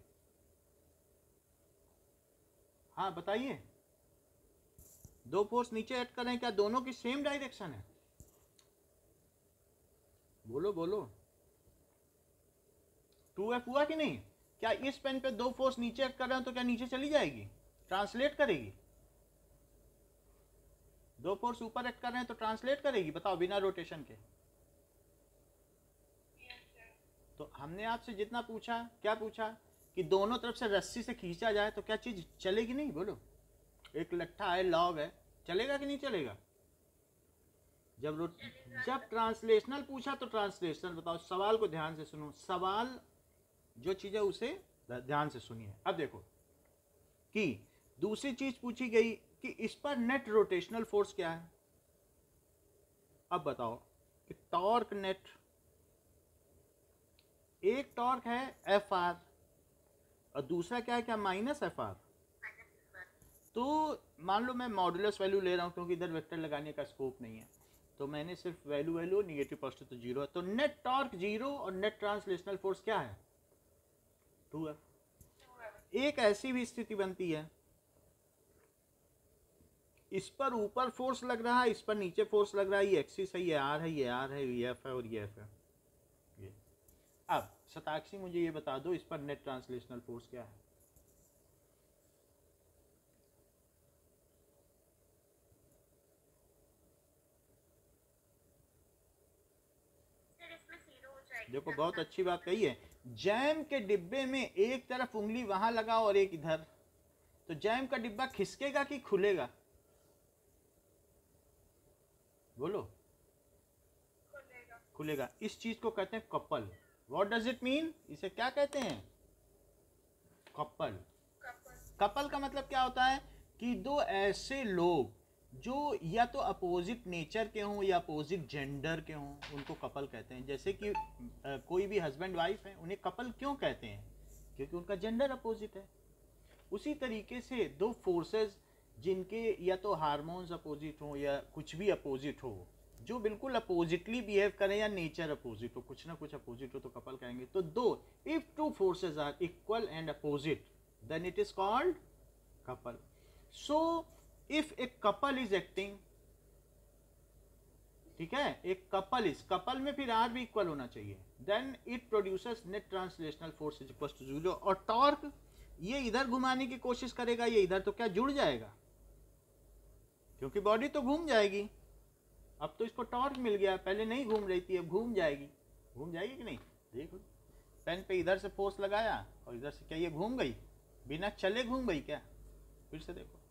हाँ बताइए। 2 फोर्स नीचे एक्ट कर रहे हैं, क्या दोनों की सेम डायरेक्शन है, बोलो बोलो। 2F हुआ कि नहीं, क्या इस पेन पे 2 फोर्स नीचे एक्ट कर रहे हैं तो क्या नीचे चली जाएगी, ट्रांसलेट करेगी। 2 फोर्स ऊपर एक्ट कर रहे हैं तो ट्रांसलेट करेगी, बताओ बिना रोटेशन के। तो हमने आपसे जितना पूछा, क्या पूछा कि दोनों तरफ से रस्सी से खींचा जाए तो क्या चीज चलेगी नहीं, बोलो। एक लट्ठा है, लॉग है, चलेगा कि नहीं चलेगा। जब ट्रांसलेशनल पूछा तो ट्रांसलेशनल बताओ। सवाल को ध्यान से सुनो, सवाल जो चीज है उसे ध्यान से सुनिए। अब देखो कि दूसरी चीज पूछी गई कि इस पर नेट रोटेशनल फोर्स क्या है। अब बताओ कि टॉर्क नेट, एक टॉर्क है Fr और दूसरा क्या है, क्या माइनस Fr। तो मान लो मैं मॉडुलस वैल्यू ले रहा हूं क्योंकि इधर वेक्टर लगाने का स्कोप नहीं है, तो मैंने सिर्फ वैल्यू निगेटिव पॉजिटिव तो 0 है, तो नेट टॉर्क 0 और नेट ट्रांसलेशनल फोर्स क्या है 2F। एक ऐसी भी स्थिति बनती है, इस पर ऊपर फोर्स लग रहा है, इस पर नीचे फोर्स लग रहा है, ये एक्सिस है, ये आर है, ये आर है, ये एफ है और ये एफ है। ये अब शताक्षी मुझे ये बता दो इस पर नेट ट्रांसलेशनल फोर्स क्या है। देखो बहुत अच्छी बात कही है, जैम के डिब्बे में एक तरफ उंगली वहां लगाओ और एक इधर, तो जैम का डिब्बा खिसकेगा कि खुलेगा? बोलो। खुलेगा। इस चीज को कहते हैं couple. What does it mean? इसे क्या कहते हैं? कपल। कपल का मतलब क्या होता है कि दो ऐसे लोग जो या तो अपोजिट नेचर के हों या अपोजिट जेंडर के हों, उनको कपल कहते हैं। जैसे कि कोई भी हस्बैंड वाइफ है, उन्हें कपल क्यों कहते हैं? क्योंकि उनका जेंडर अपोजिट है। उसी तरीके से दो फोर्सेस जिनके या तो हार्मोन्स अपोजिट हो या कुछ भी अपोजिट हो, जो बिल्कुल अपोजिटली बिहेव करें या नेचर अपोजिट हो, कुछ ना कुछ अपोजिट हो, तो कपल कहेंगे। तो दो, if two forces are equal and opposite, then it is called couple. So if a couple is acting, ठीक है, एक कपल में फिर आर भी इक्वल होना चाहिए, then it produces net translational force is equal to 0। और टॉर्क, ये इधर घुमाने की कोशिश करेगा, ये इधर, तो क्या जुड़ जाएगा? क्योंकि बॉडी तो घूम जाएगी। अब तो इसको टॉर्क मिल गया, पहले नहीं घूम रही थी, अब घूम जाएगी। घूम जाएगी कि नहीं? देख लो, पेन पे इधर से फोर्स लगाया और इधर से, क्या ये घूम गई? बिना चले घूम गई क्या? फिर से देखो,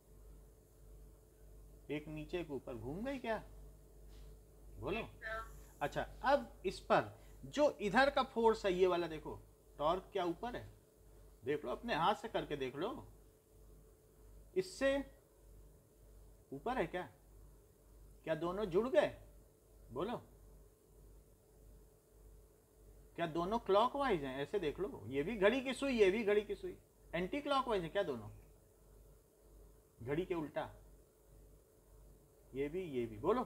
एक नीचे के ऊपर घूम गई क्या? बोलो। अच्छा, अब इस पर जो इधर का फोर्स है, ये वाला देखो, टॉर्क क्या ऊपर है? देख लो, अपने हाथ से करके देख लो, इससे ऊपर है क्या? क्या दोनों जुड़ गए? बोलो। क्या दोनों क्लॉकवाइज हैं? ऐसे देख लो, ये भी घड़ी की सुई, ये भी घड़ी की सुई, एंटी क्लॉकवाइज है क्या दोनों? घड़ी के उल्टा, ये भी। बोलो।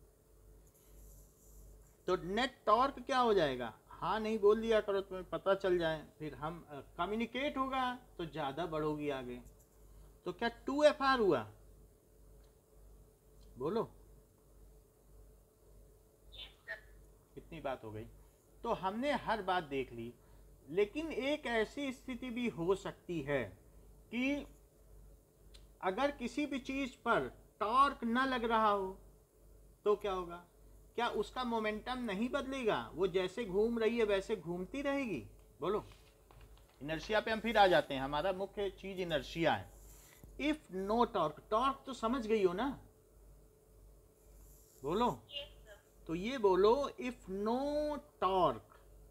तो नेट टॉर्क क्या हो जाएगा? हाँ नहीं बोल दिया करो, तुम्हें पता चल जाए, फिर हम कम्युनिकेट होगा तो ज्यादा बढ़ोगी आगे। तो क्या 2FR हुआ? बोलो। कितनी बात हो गई? तो हमने हर बात देख ली, लेकिन एक ऐसी स्थिति भी हो सकती है कि अगर किसी भी चीज पर टॉर्क न लग रहा हो, तो क्या होगा? क्या उसका मोमेंटम नहीं बदलेगा? वो जैसे घूम रही है वैसे घूमती रहेगी? बोलो। इनर्शिया पे हम फिर आ जाते हैं, हमारा मुख्य चीज इनर्शिया है। इफ नो टॉर्क, टॉर्क तो समझ गई हो ना? बोलो। तो ये बोलो, if no torque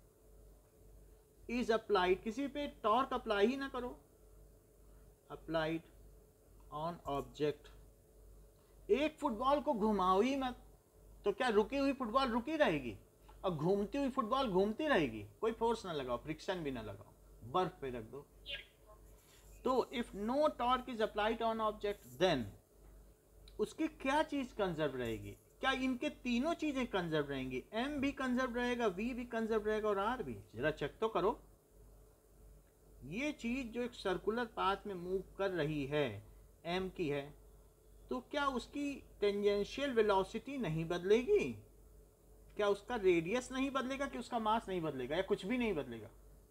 is applied, किसी पे टॉर्क अप्लाई ही ना करो, अप्लाइड ऑन ऑब्जेक्ट, एक फुटबॉल को घुमाओ ही मत, तो क्या रुकी हुई फुटबॉल रुकी रहेगी? और घूमती हुई फुटबॉल घूमती रहेगी? कोई फोर्स ना लगाओ, फ्रिक्शन भी ना लगाओ, बर्फ पे रख दो। तो if no torque is applied on object, then उसकी क्या चीज कंजर्व रहेगी? क्या इनके तीनों चीजें कंजर्व रहेंगी? एम भी कंजर्व रहेगा, वी भी कंजर्व रहेगा और आर भी। जरा चेक तो करो, ये चीज जो एक सर्कुलर पाथ में मूव कर रही है, एम की है, तो क्या उसकी टेंजेंशियल वेलोसिटी नहीं बदलेगी? क्या उसका रेडियस नहीं बदलेगा? कि उसका मास नहीं बदलेगा, या कुछ भी नहीं बदलेगा?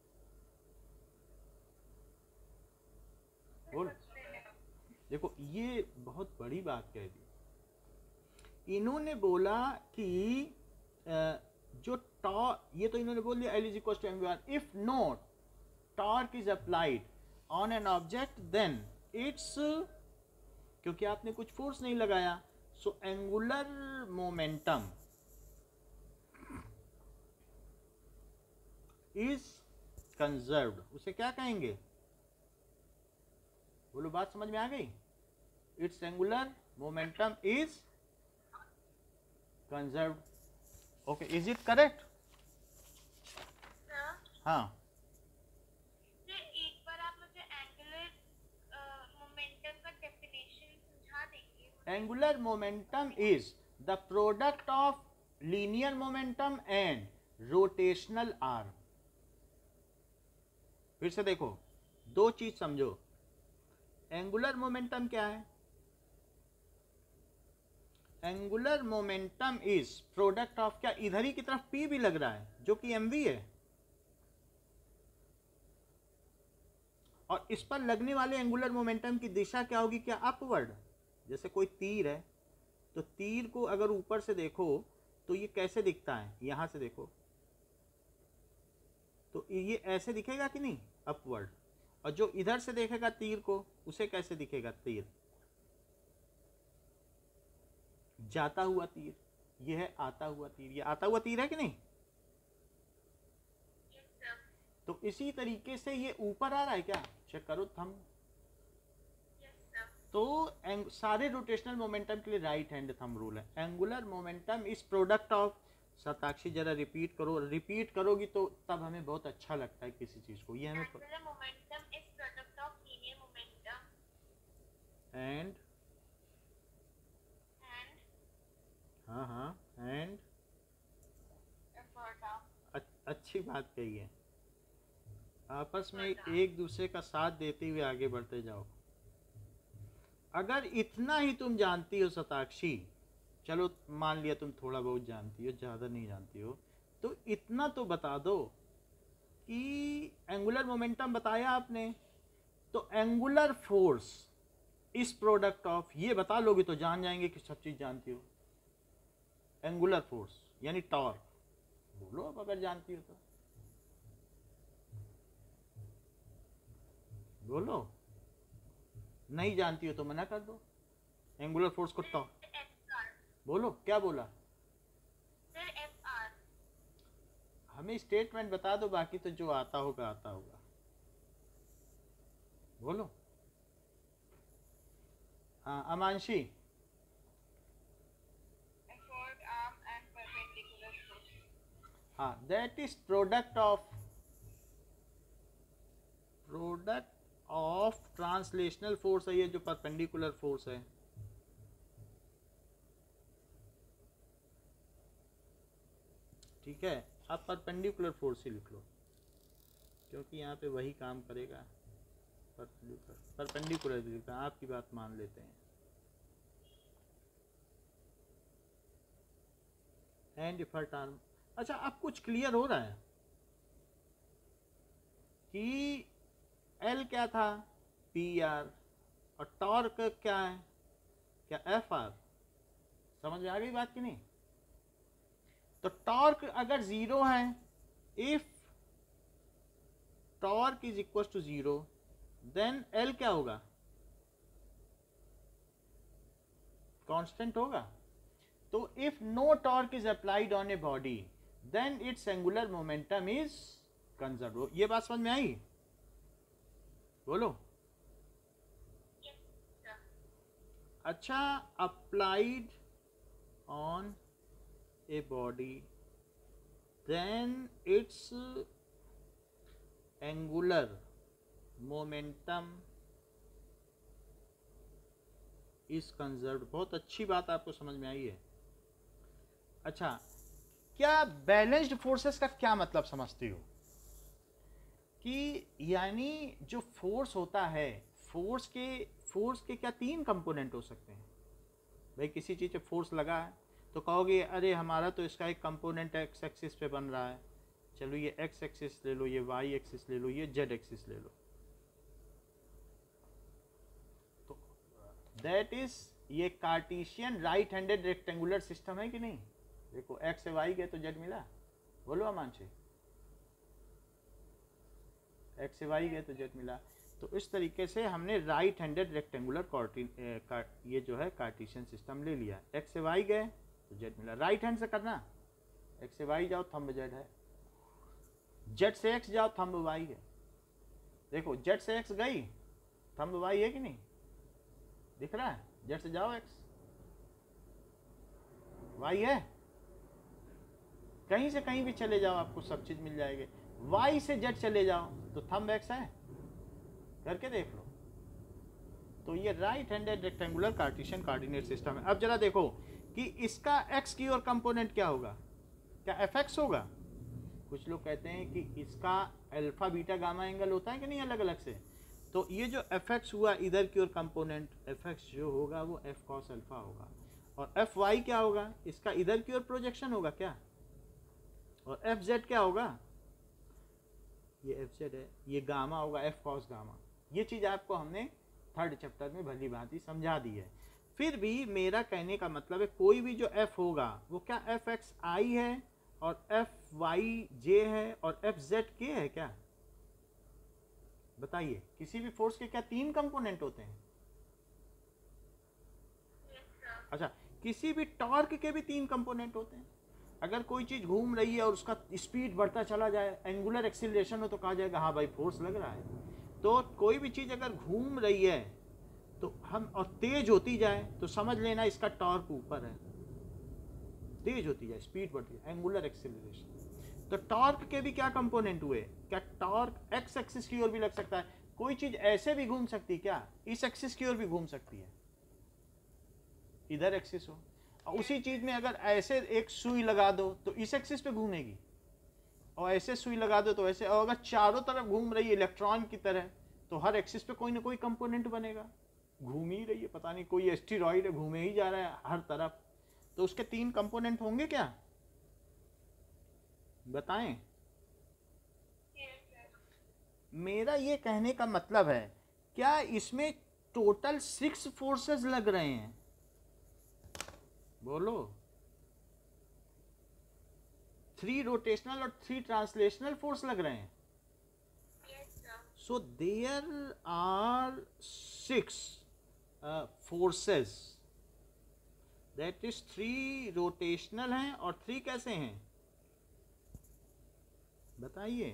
बोल। देखो, ये बहुत बड़ी बात कह दी। इन्होंने बोला कि जो टॉर्क, ये तो इन्होंने बोल दिया L is equal to mv/r, if no torque is applied on an object, then it's, क्योंकि आपने कुछ फोर्स नहीं लगाया, so angular momentum is conserved. उसे क्या कहेंगे? बोलो, बात समझ में आ गई? It's angular momentum is conserved. Okay, is it correct? हाँ, एक बार आप मुझे एंगुलर मोमेंटम का डेफिनेशन समझा देंगे? Angular momentum is the product of linear momentum and rotational arm. फिर से देखो, दो चीज समझो। एंगुलर मोमेंटम क्या है? Angular momentum is product of, क्या इधर ही की तरफ P भी लग रहा है, जो कि mv है, और इस पर लगने वाले एंगुलर मोमेंटम की दिशा क्या होगी? क्या अपवर्ड? जैसे कोई तीर है, तो तीर को अगर ऊपर से देखो तो ये कैसे दिखता है? यहां से देखो तो ये ऐसे दिखेगा कि नहीं? अपवर्ड। और जो इधर से देखेगा तीर को, उसे कैसे दिखेगा? तीर, जाता हुआ तीर। ये है आता हुआ तीर। ये आता हुआ तीर है कि नहीं? तो इसी तरीके से ये ऊपर आ रहा है क्या? चेक करो थंब। तो सारे रोटेशनल मोमेंटम के लिए राइट हैंड थंब रूल है। Angular momentum is product of, Shatakshi जरा रिपीट करो, रिपीट करोगी तो तब हमें बहुत अच्छा लगता है किसी चीज को। ये हमें angular momentum is product of linear momentum and हाँ एंड अच्छी बात कही है। आपस में एक दूसरे का साथ देते हुए आगे बढ़ते जाओ। अगर इतना ही तुम जानती हो शताक्षी, चलो मान लिया तुम थोड़ा बहुत जानती हो, ज़्यादा नहीं जानती हो, तो इतना तो बता दो कि एंगुलर मोमेंटम बताया आपने, तो angular force is product of, ये बता लोगे तो जान जाएंगे कि सब चीज़ जानती हो। एंगुलर फोर्स यानी टॉर्क, बोलो अब अगर जानती हो तो बोलो, नहीं जानती हो तो मना कर दो। एंगुलर फोर्स को टॉर्क बोलो। क्या बोला? हमें स्टेटमेंट बता दो, बाकी तो जो आता होगा आता होगा। बोलो। हाँ अमांशी, हाँ that is product of translational force है, ये जो परपेंडिकुलर फोर्स है। ठीक है, आप परपेंडिकुलर फोर्स ही लिख लो, क्योंकि यहाँ पे वही काम करेगा। परपेंडिकुलर लिखता है, आपकी बात मान लेते हैं। And effort arm. अच्छा, अब कुछ क्लियर हो रहा है कि एल क्या था? P R. और टॉर्क क्या है? क्या? F R. समझ में आ गई बात कि नहीं? तो टॉर्क अगर जीरो है, if torque is equal to zero, then L क्या होगा? कांस्टेंट होगा। तो if no torque is applied on a body, then its angular momentum is conserve. ये बात समझ में आई? बोलो। अच्छा, applied on a body, then its angular momentum is conserved। बहुत अच्छी बात आपको समझ में आई है। अच्छा, क्या बैलेंस्ड फोर्सेस का क्या मतलब समझती हो? कि यानी जो फोर्स होता है, फोर्स के क्या तीन कंपोनेंट हो सकते हैं? भाई किसी चीज़ पे फोर्स लगा है तो कहोगे अरे हमारा तो इसका एक कंपोनेंट एक्स एक्सिस पे बन रहा है, चलो ये एक्स एक्सिस ले लो, ये वाई एक्सिस ले लो, ये जेड एक्सिस ले लो। तो दैट इज ये Cartesian right handed rectangular system है कि नहीं? देखो एक्स से वाई गए तो जेड मिला। बोलो अमांशी, एक्स से वाई गए तो जेड मिला। तो इस तरीके से हमने राइट हैंडेड रेक्टेंगुलर ये जो है कार्टेशियन सिस्टम ले लिया। एक्स से वाई गए तो जेड मिला। राइट हैंड से करना, एक्स से वाई जाओ थंब जेड है, जेड से एक्स जाओ थंब वाई है। देखो जेड से एक्स गई, थंब वाई है कि नहीं? दिख रहा है? जेड से जाओ एक्स, वाई है, कहीं से कहीं भी चले जाओ आपको सब चीज मिल जाएगी। वाई से जेड चले जाओ तो थंब एक्स है, करके देख लो। तो ये right handed rectangular Cartesian coordinate system है। अब जरा देखो कि इसका एक्स की ओर कंपोनेंट क्या होगा? क्या एफ एक्स होगा? कुछ लोग कहते हैं कि इसका अल्फा बीटा गामा एंगल होता है कि नहीं अलग अलग से। तो ये जो एफ एक्स हुआ इधर की ओर कंपोनेंट, एफ एक्स जो होगा वो एफ कॉस अल्फा होगा। और एफ वाई क्या होगा? इसका इधर की ओर प्रोजेक्शन होगा क्या? और एफ जेड क्या होगा? ये एफ जेड है, ये गामा होगा एफ कॉस गामा। ये चीज़ आपको हमने थर्ड चैप्टर में भली भांति समझा दी है। फिर भी मेरा कहने का मतलब है कोई भी जो f होगा वो क्या एफ एक्स आई है और एफ वाई जे है और एफ जेड के है क्या? बताइए, किसी भी फोर्स के क्या 3 कंपोनेंट होते हैं? Yes, sir. अच्छा, किसी भी टॉर्क के भी 3 कंपोनेंट होते हैं। अगर कोई चीज़ घूम रही है और उसका स्पीड बढ़ता चला जाए, एंगुलर एक्सीलरेशन हो, तो कहा जाएगा हाँ भाई फोर्स लग रहा है। तो कोई भी चीज़ अगर घूम रही है तो हम, और तेज होती जाए, तो समझ लेना इसका टॉर्क ऊपर है। तेज होती जाए, स्पीड बढ़ती है, एंगुलर एक्सीलरेशन। तो टॉर्क के भी क्या कंपोनेंट हुए? क्या टॉर्क एक्स एक्सिस की ओर भी लग सकता है? कोई चीज ऐसे भी घूम सकती है क्या? इस एक्सिस की ओर भी घूम सकती है, इधर एक्सिस हो। और उसी चीज में अगर ऐसे एक सुई लगा दो तो इस एक्सिस पे घूमेगी, और ऐसे सुई लगा दो तो ऐसे। और अगर चारों तरफ घूम रही है इलेक्ट्रॉन की तरह, तो हर एक्सिस पे कोई ना कोई कंपोनेंट बनेगा। घूम ही रही है, पता नहीं कोई एस्टेरॉइड है, घूमे ही जा रहा है हर तरफ। तो उसके 3 कंपोनेंट होंगे क्या? बताएं। Yes, sir. मेरा ये कहने का मतलब है, क्या इसमें टोटल 6 फोर्सेस लग रहे हैं? बोलो। 3 रोटेशनल और 3 ट्रांसलेशनल फोर्स लग रहे हैं। Yes, sir. So there are 6 forces, that is 3 rotational हैं और 3 कैसे हैं? बताइए।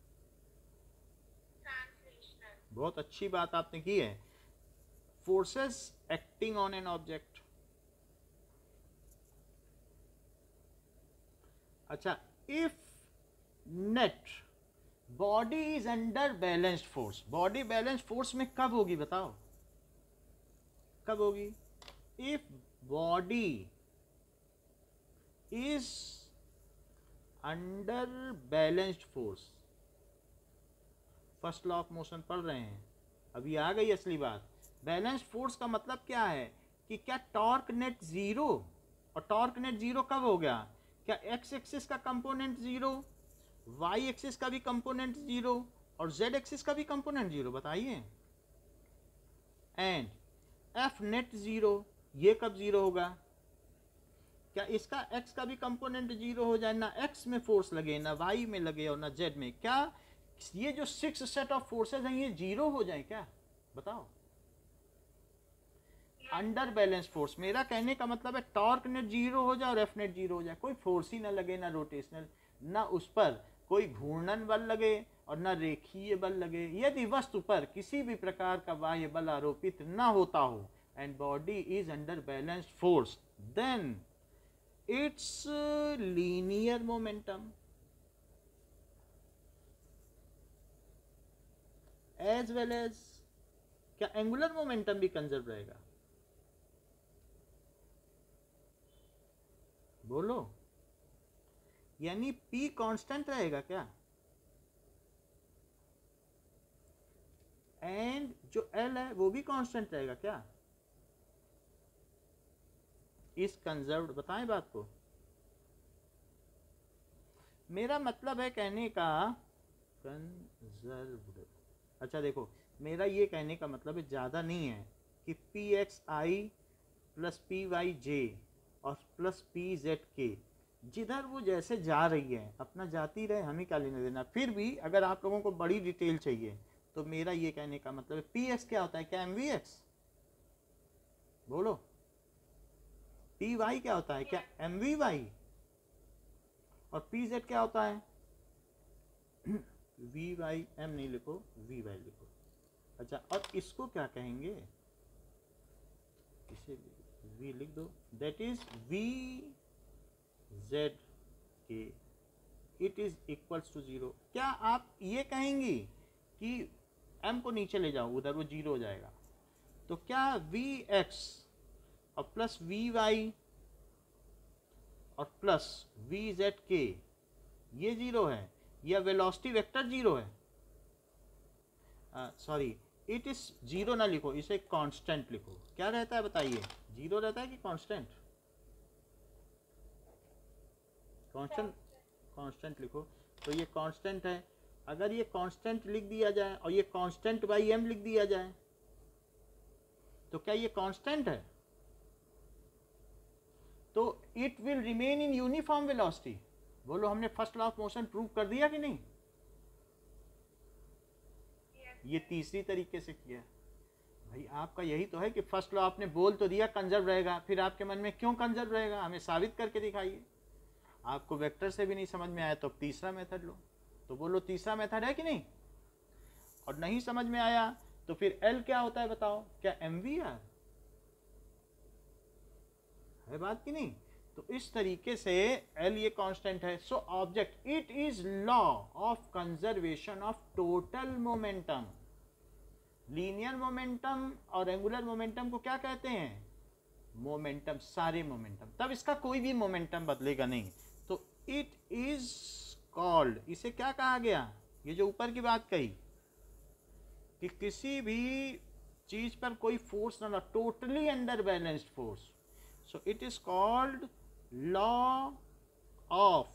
Translational. बहुत अच्छी बात आपने की है। Forces acting on an object. अच्छा, if net body is under balanced force, body balanced force में कब होगी? बताओ कब होगी? If body is under balanced force. First law of motion पढ़ रहे हैं, अभी आ गई असली बात। बैलेंस्ड फोर्स का मतलब क्या है? कि क्या टॉर्क नेट जीरो, और टॉर्क नेट जीरो कब हो गया? क्या एक्स एक्सिस का कंपोनेंट जीरो, वाई एक्सिस का भी कंपोनेंट जीरो, और जेड एक्सिस का भी कंपोनेंट जीरो? बताइए। एंड एफ नेट जीरो, ये कब जीरो होगा? क्या इसका एक्स का भी कंपोनेंट जीरो हो जाए, ना एक्स में फोर्स लगे, ना वाई में लगे, और ना जेड में? क्या ये जो 6 सेट ऑफ फोर्सेज हैं ये जीरो हो जाए क्या? बताओ। अंडर बैलेंस फोर्स, मेरा कहने का मतलब है टॉर्क नेट जीरो हो जाए और एफ नेट जीरो हो जाए, कोई फोर्स ही ना लगे, ना रोटेशनल, ना उस पर कोई घूर्णन बल लगे और ना रेखीय बल लगे। यदि वस्तु पर किसी भी प्रकार का बाह्य बल आरोपित ना होता हो, and body is under balanced force, then its linear momentum as well as, क्या एंगुलर मोमेंटम भी कंजर्व रहेगा? बोलो। यानी P कांस्टेंट रहेगा क्या? एंड जो L है वो भी कांस्टेंट रहेगा क्या? इस कंजर्व्ड, बताएं बात को। मेरा मतलब है कहने का कंजर्व्ड। अच्छा देखो, मेरा ये कहने का मतलब है ज़्यादा नहीं है कि PXI प्लस PYJ और प्लस PZK, जिधर वो जैसे जा रही है अपना जाती रहे, हमें क्या लेना देना। फिर भी अगर आप लोगों को बड़ी डिटेल चाहिए तो मेरा ये कहने का मतलब है PX क्या होता है? क्या MVX? बोलो। PY क्या होता है? क्या MVY? और PZ क्या होता है? VYM नहीं लिखो, VY लिखो। अच्छा, और इसको क्या कहेंगे? इसे V लिख दो, that is VZK, it is equals to 0। क्या आप ये कहेंगी कि M को नीचे ले जाओ, उधर वो 0 हो जाएगा? तो क्या VX और प्लस VY और प्लस VZK ये 0 है, या वेलोसिटी वेक्टर 0 है? सॉरी, इट इज 0 ना लिखो, इसे कांस्टेंट लिखो। क्या रहता है बताइए? 0 रहता है कि कांस्टेंट? कांस्टेंट, कांस्टेंट लिखो। तो ये कांस्टेंट है। अगर ये कांस्टेंट लिख दिया जाए और ये कांस्टेंट बाई m लिख दिया जाए, तो क्या ये कांस्टेंट है? तो it will remain in uniform velocity. बोलो, हमने first law of motion prove कर दिया कि नहीं? Yes, ये तीसरी तरीके से किया। भाई आपका यही तो है कि फर्स्ट लॉ आपने बोल तो दिया कंजर्व रहेगा, फिर आपके मन में क्यों कंजर्व रहेगा, हमें साबित करके दिखाइए। आपको वेक्टर से भी नहीं समझ में आया तो अब तीसरा मेथड लो, तो बोलो तीसरा मेथड है कि नहीं। और नहीं समझ में आया तो फिर एल क्या होता है बताओ, क्या MVR है बात कि नहीं। तो इस तरीके से एल ये कांस्टेंट है। So object it is law of conservation of total momentum. Linear momentum और एंगुलर मोमेंटम को क्या कहते हैं, मोमेंटम, सारे मोमेंटम, तब इसका कोई भी मोमेंटम बदलेगा नहीं। तो इट इज कॉल्ड, इसे क्या कहा गया, ये जो ऊपर की बात कही कि किसी भी चीज पर कोई फोर्स ना, totally under balanced force. So it is called law of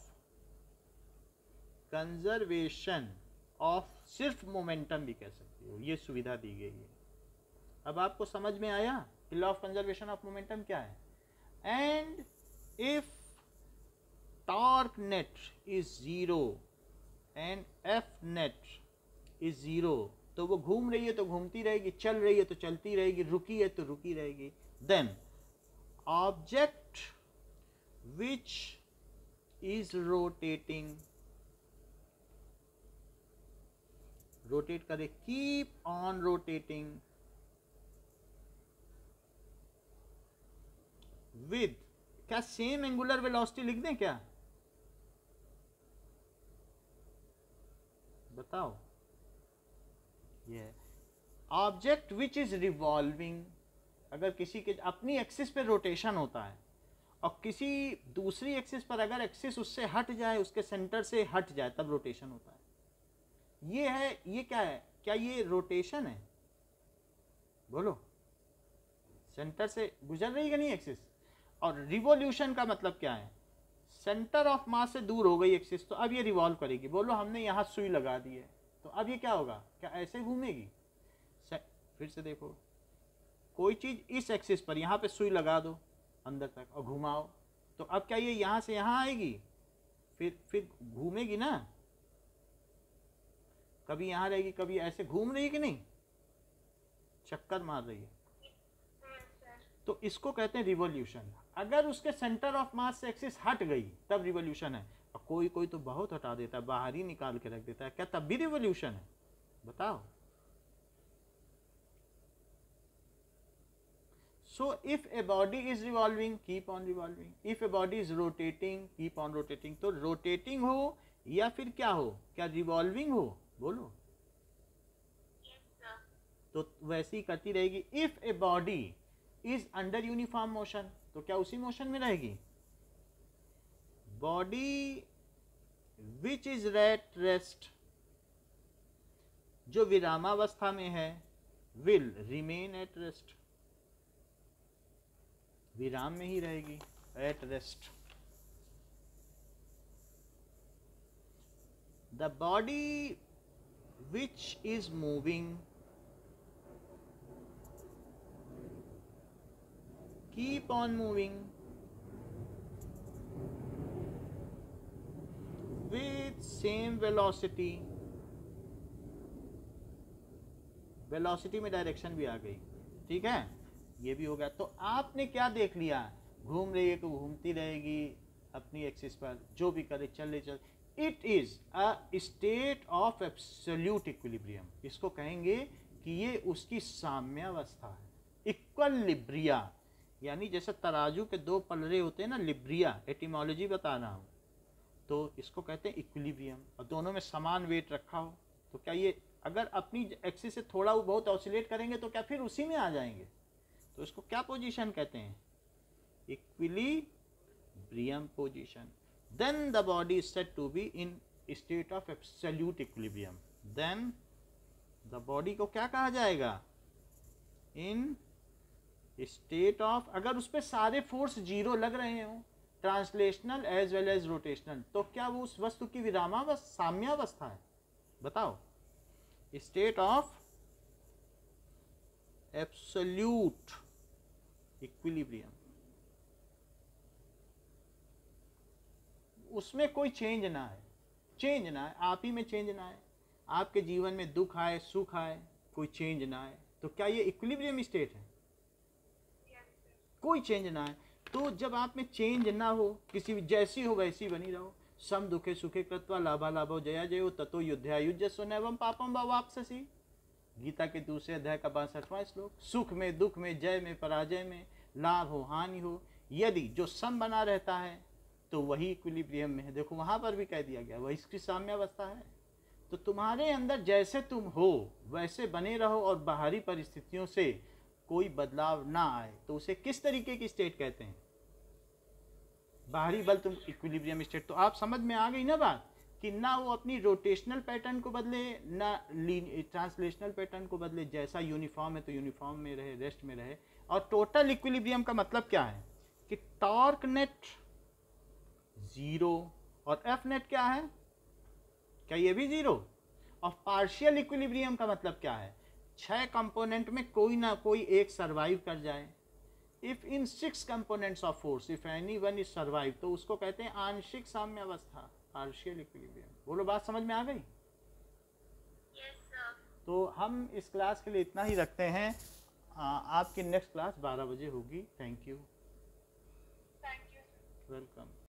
conservation of, सिर्फ मोमेंटम भी कह सकते हो, ये सुविधा दी गई है। अब आपको समझ में आया कि law of conservation of momentum क्या है। And if torque net is zero and F net is zero, तो वो घूम रही है तो घूमती रहेगी, चल रही है तो चलती रहेगी, रुकी है तो रुकी रहेगी। Then object which is rotating, rotate करे, कीप ऑन रोटेटिंग विद, क्या सेम एंगुलर वेलोसिटी लिख दें क्या, बताओ। ये ऑब्जेक्ट विच इज रिवॉल्विंग, अगर किसी के अपनी एक्सिस पे रोटेशन होता है और किसी दूसरी एक्सिस पर अगर एक्सिस उससे हट जाए, उसके सेंटर से हट जाए, तब रोटेशन होता है। ये है, ये क्या है, क्या ये रोटेशन है, बोलो, सेंटर से गुजर रही है नहीं एक्सिस। और रिवॉल्यूशन का मतलब क्या है, सेंटर ऑफ मास से दूर हो गई एक्सिस, तो अब ये रिवॉल्व करेगी। बोलो हमने यहाँ सुई लगा दी है, तो अब ये क्या होगा, क्या ऐसे घूमेगी। फिर से देखो, कोई चीज इस एक्सिस पर यहाँ पे सुई लगा दो अंदर तक और घुमाओ, तो अब क्या ये यहाँ से यहाँ आएगी, फिर घूमेगी ना, कभी यहाँ रहेगी कभी ऐसे घूम रही है कि नहीं, चक्कर मार रही है। तो इसको कहते हैं रिवॉल्यूशन। अगर उसके सेंटर ऑफ मास से एक्सिस हट गई तब रिवॉल्यूशन है, और कोई कोई तो बहुत हटा देता है, बाहर ही निकाल के रख देता है, क्या तब भी रिवॉल्यूशन है, बताओ। So if a body is revolving, keep on revolving. If a body is rotating, keep on rotating. तो rotating हो या फिर क्या हो, क्या revolving हो, बोलो। yes, तो वैसी करती रहेगी। If a body is under uniform motion, तो क्या उसी मोशन में रहेगी। Body which is at rest, जो विरामावस्था में है, will remain at rest, विराम में ही रहेगी, at rest. The body which is moving keep on moving with same velocity, velocity में डायरेक्शन भी आ गई, ठीक है, ये भी हो गया। तो आपने क्या देख लिया, घूम रही है तो घूमती रहेगी अपनी एक्सिस पर, जो भी करे चले चल। It is a state of absolute equilibrium, इसको कहेंगे कि ये उसकी साम्यावस्था है। इक्विलिब्रिया यानी जैसे तराजू के दो पलड़े होते हैं ना, लिब्रिया, एटिमोलॉजी बता रहा हूँ, तो इसको कहते हैं इक्विलिब्रियम, और दोनों में समान वेट रखा हो, तो क्या ये अगर अपनी एक्सिस से थोड़ा बहुत ऑसिलेट करेंगे तो क्या फिर उसी में आ जाएंगे, तो इसको क्या पोजीशन कहते हैं, equilibrium position. Then the body is said to be in state of absolute equilibrium. Then the body को क्या कहा जाएगा, इन स्टेट ऑफ, अगर उस पर सारे फोर्स जीरो लग रहे हो, translational as well as rotational, तो क्या वो उस वस्तु की विरामावस्था, साम्यावस्था है, बताओ। स्टेट ऑफ एब्सोल्यूट इक्विलिब्रियम, उसमें कोई चेंज ना है, चेंज ना है, आप ही में चेंज ना है। आपके जीवन में दुख आए सुख आए कोई चेंज ना आए, तो क्या ये इक्विलिब्रियम स्टेट है? कोई चेंज ना आए। तो जब आप में चेंज ना हो, किसी भी जैसी हो वैसी बनी रहो, सम दुखे सुखे कृत्वा लाभा लाभो जया जयो ततो युद्धया युज्यस्व नैवं पापम वापससी, गीता के दूसरे अध्याय का 62वां श्लोक। सुख में दुख में जय में पराजय में, लाभ हो हानि हो, यदि जो सम बना रहता है तो वही इक्विलिब्रियम में है। देखो वहां पर भी कह दिया गया वही इसकी साम्यावस्था है। तो तुम्हारे अंदर जैसे तुम हो वैसे बने रहो और बाहरी परिस्थितियों से कोई बदलाव ना आए, तो उसे किस तरीके की स्टेट कहते हैं? बाहरी बल तुम इक्विलिब्रियम स्टेट। तो आप समझ में आ गई ना बात, कि ना वो अपनी रोटेशनल पैटर्न को बदले ना ट्रांसलेशनल पैटर्न को बदले, जैसा यूनिफॉर्म है तो यूनिफॉर्म में रहे, रेस्ट में रहे। और टोटल इक्विलिब्रियम का मतलब क्या है कि टॉर्क नेट जीरो और एफ नेट क्या है, क्या ये भी जीरो? और पार्शियल इक्विलिब्रियम का मतलब क्या है? 6 कंपोनेंट में कोई ना कोई एक सरवाइव कर जाए। If in 6 components of force if any one is survive, तो उसको कहते हैं आंशिक साम्यावस्था, पार्शियल इक्विलिब्रियम। बोलो बात समझ में आ गई? Yes, sir. तो हम इस क्लास के लिए इतना ही रखते हैं। आपकी नेक्स्ट क्लास 12 बजे होगी। Thank you. Thank you, sir. Welcome.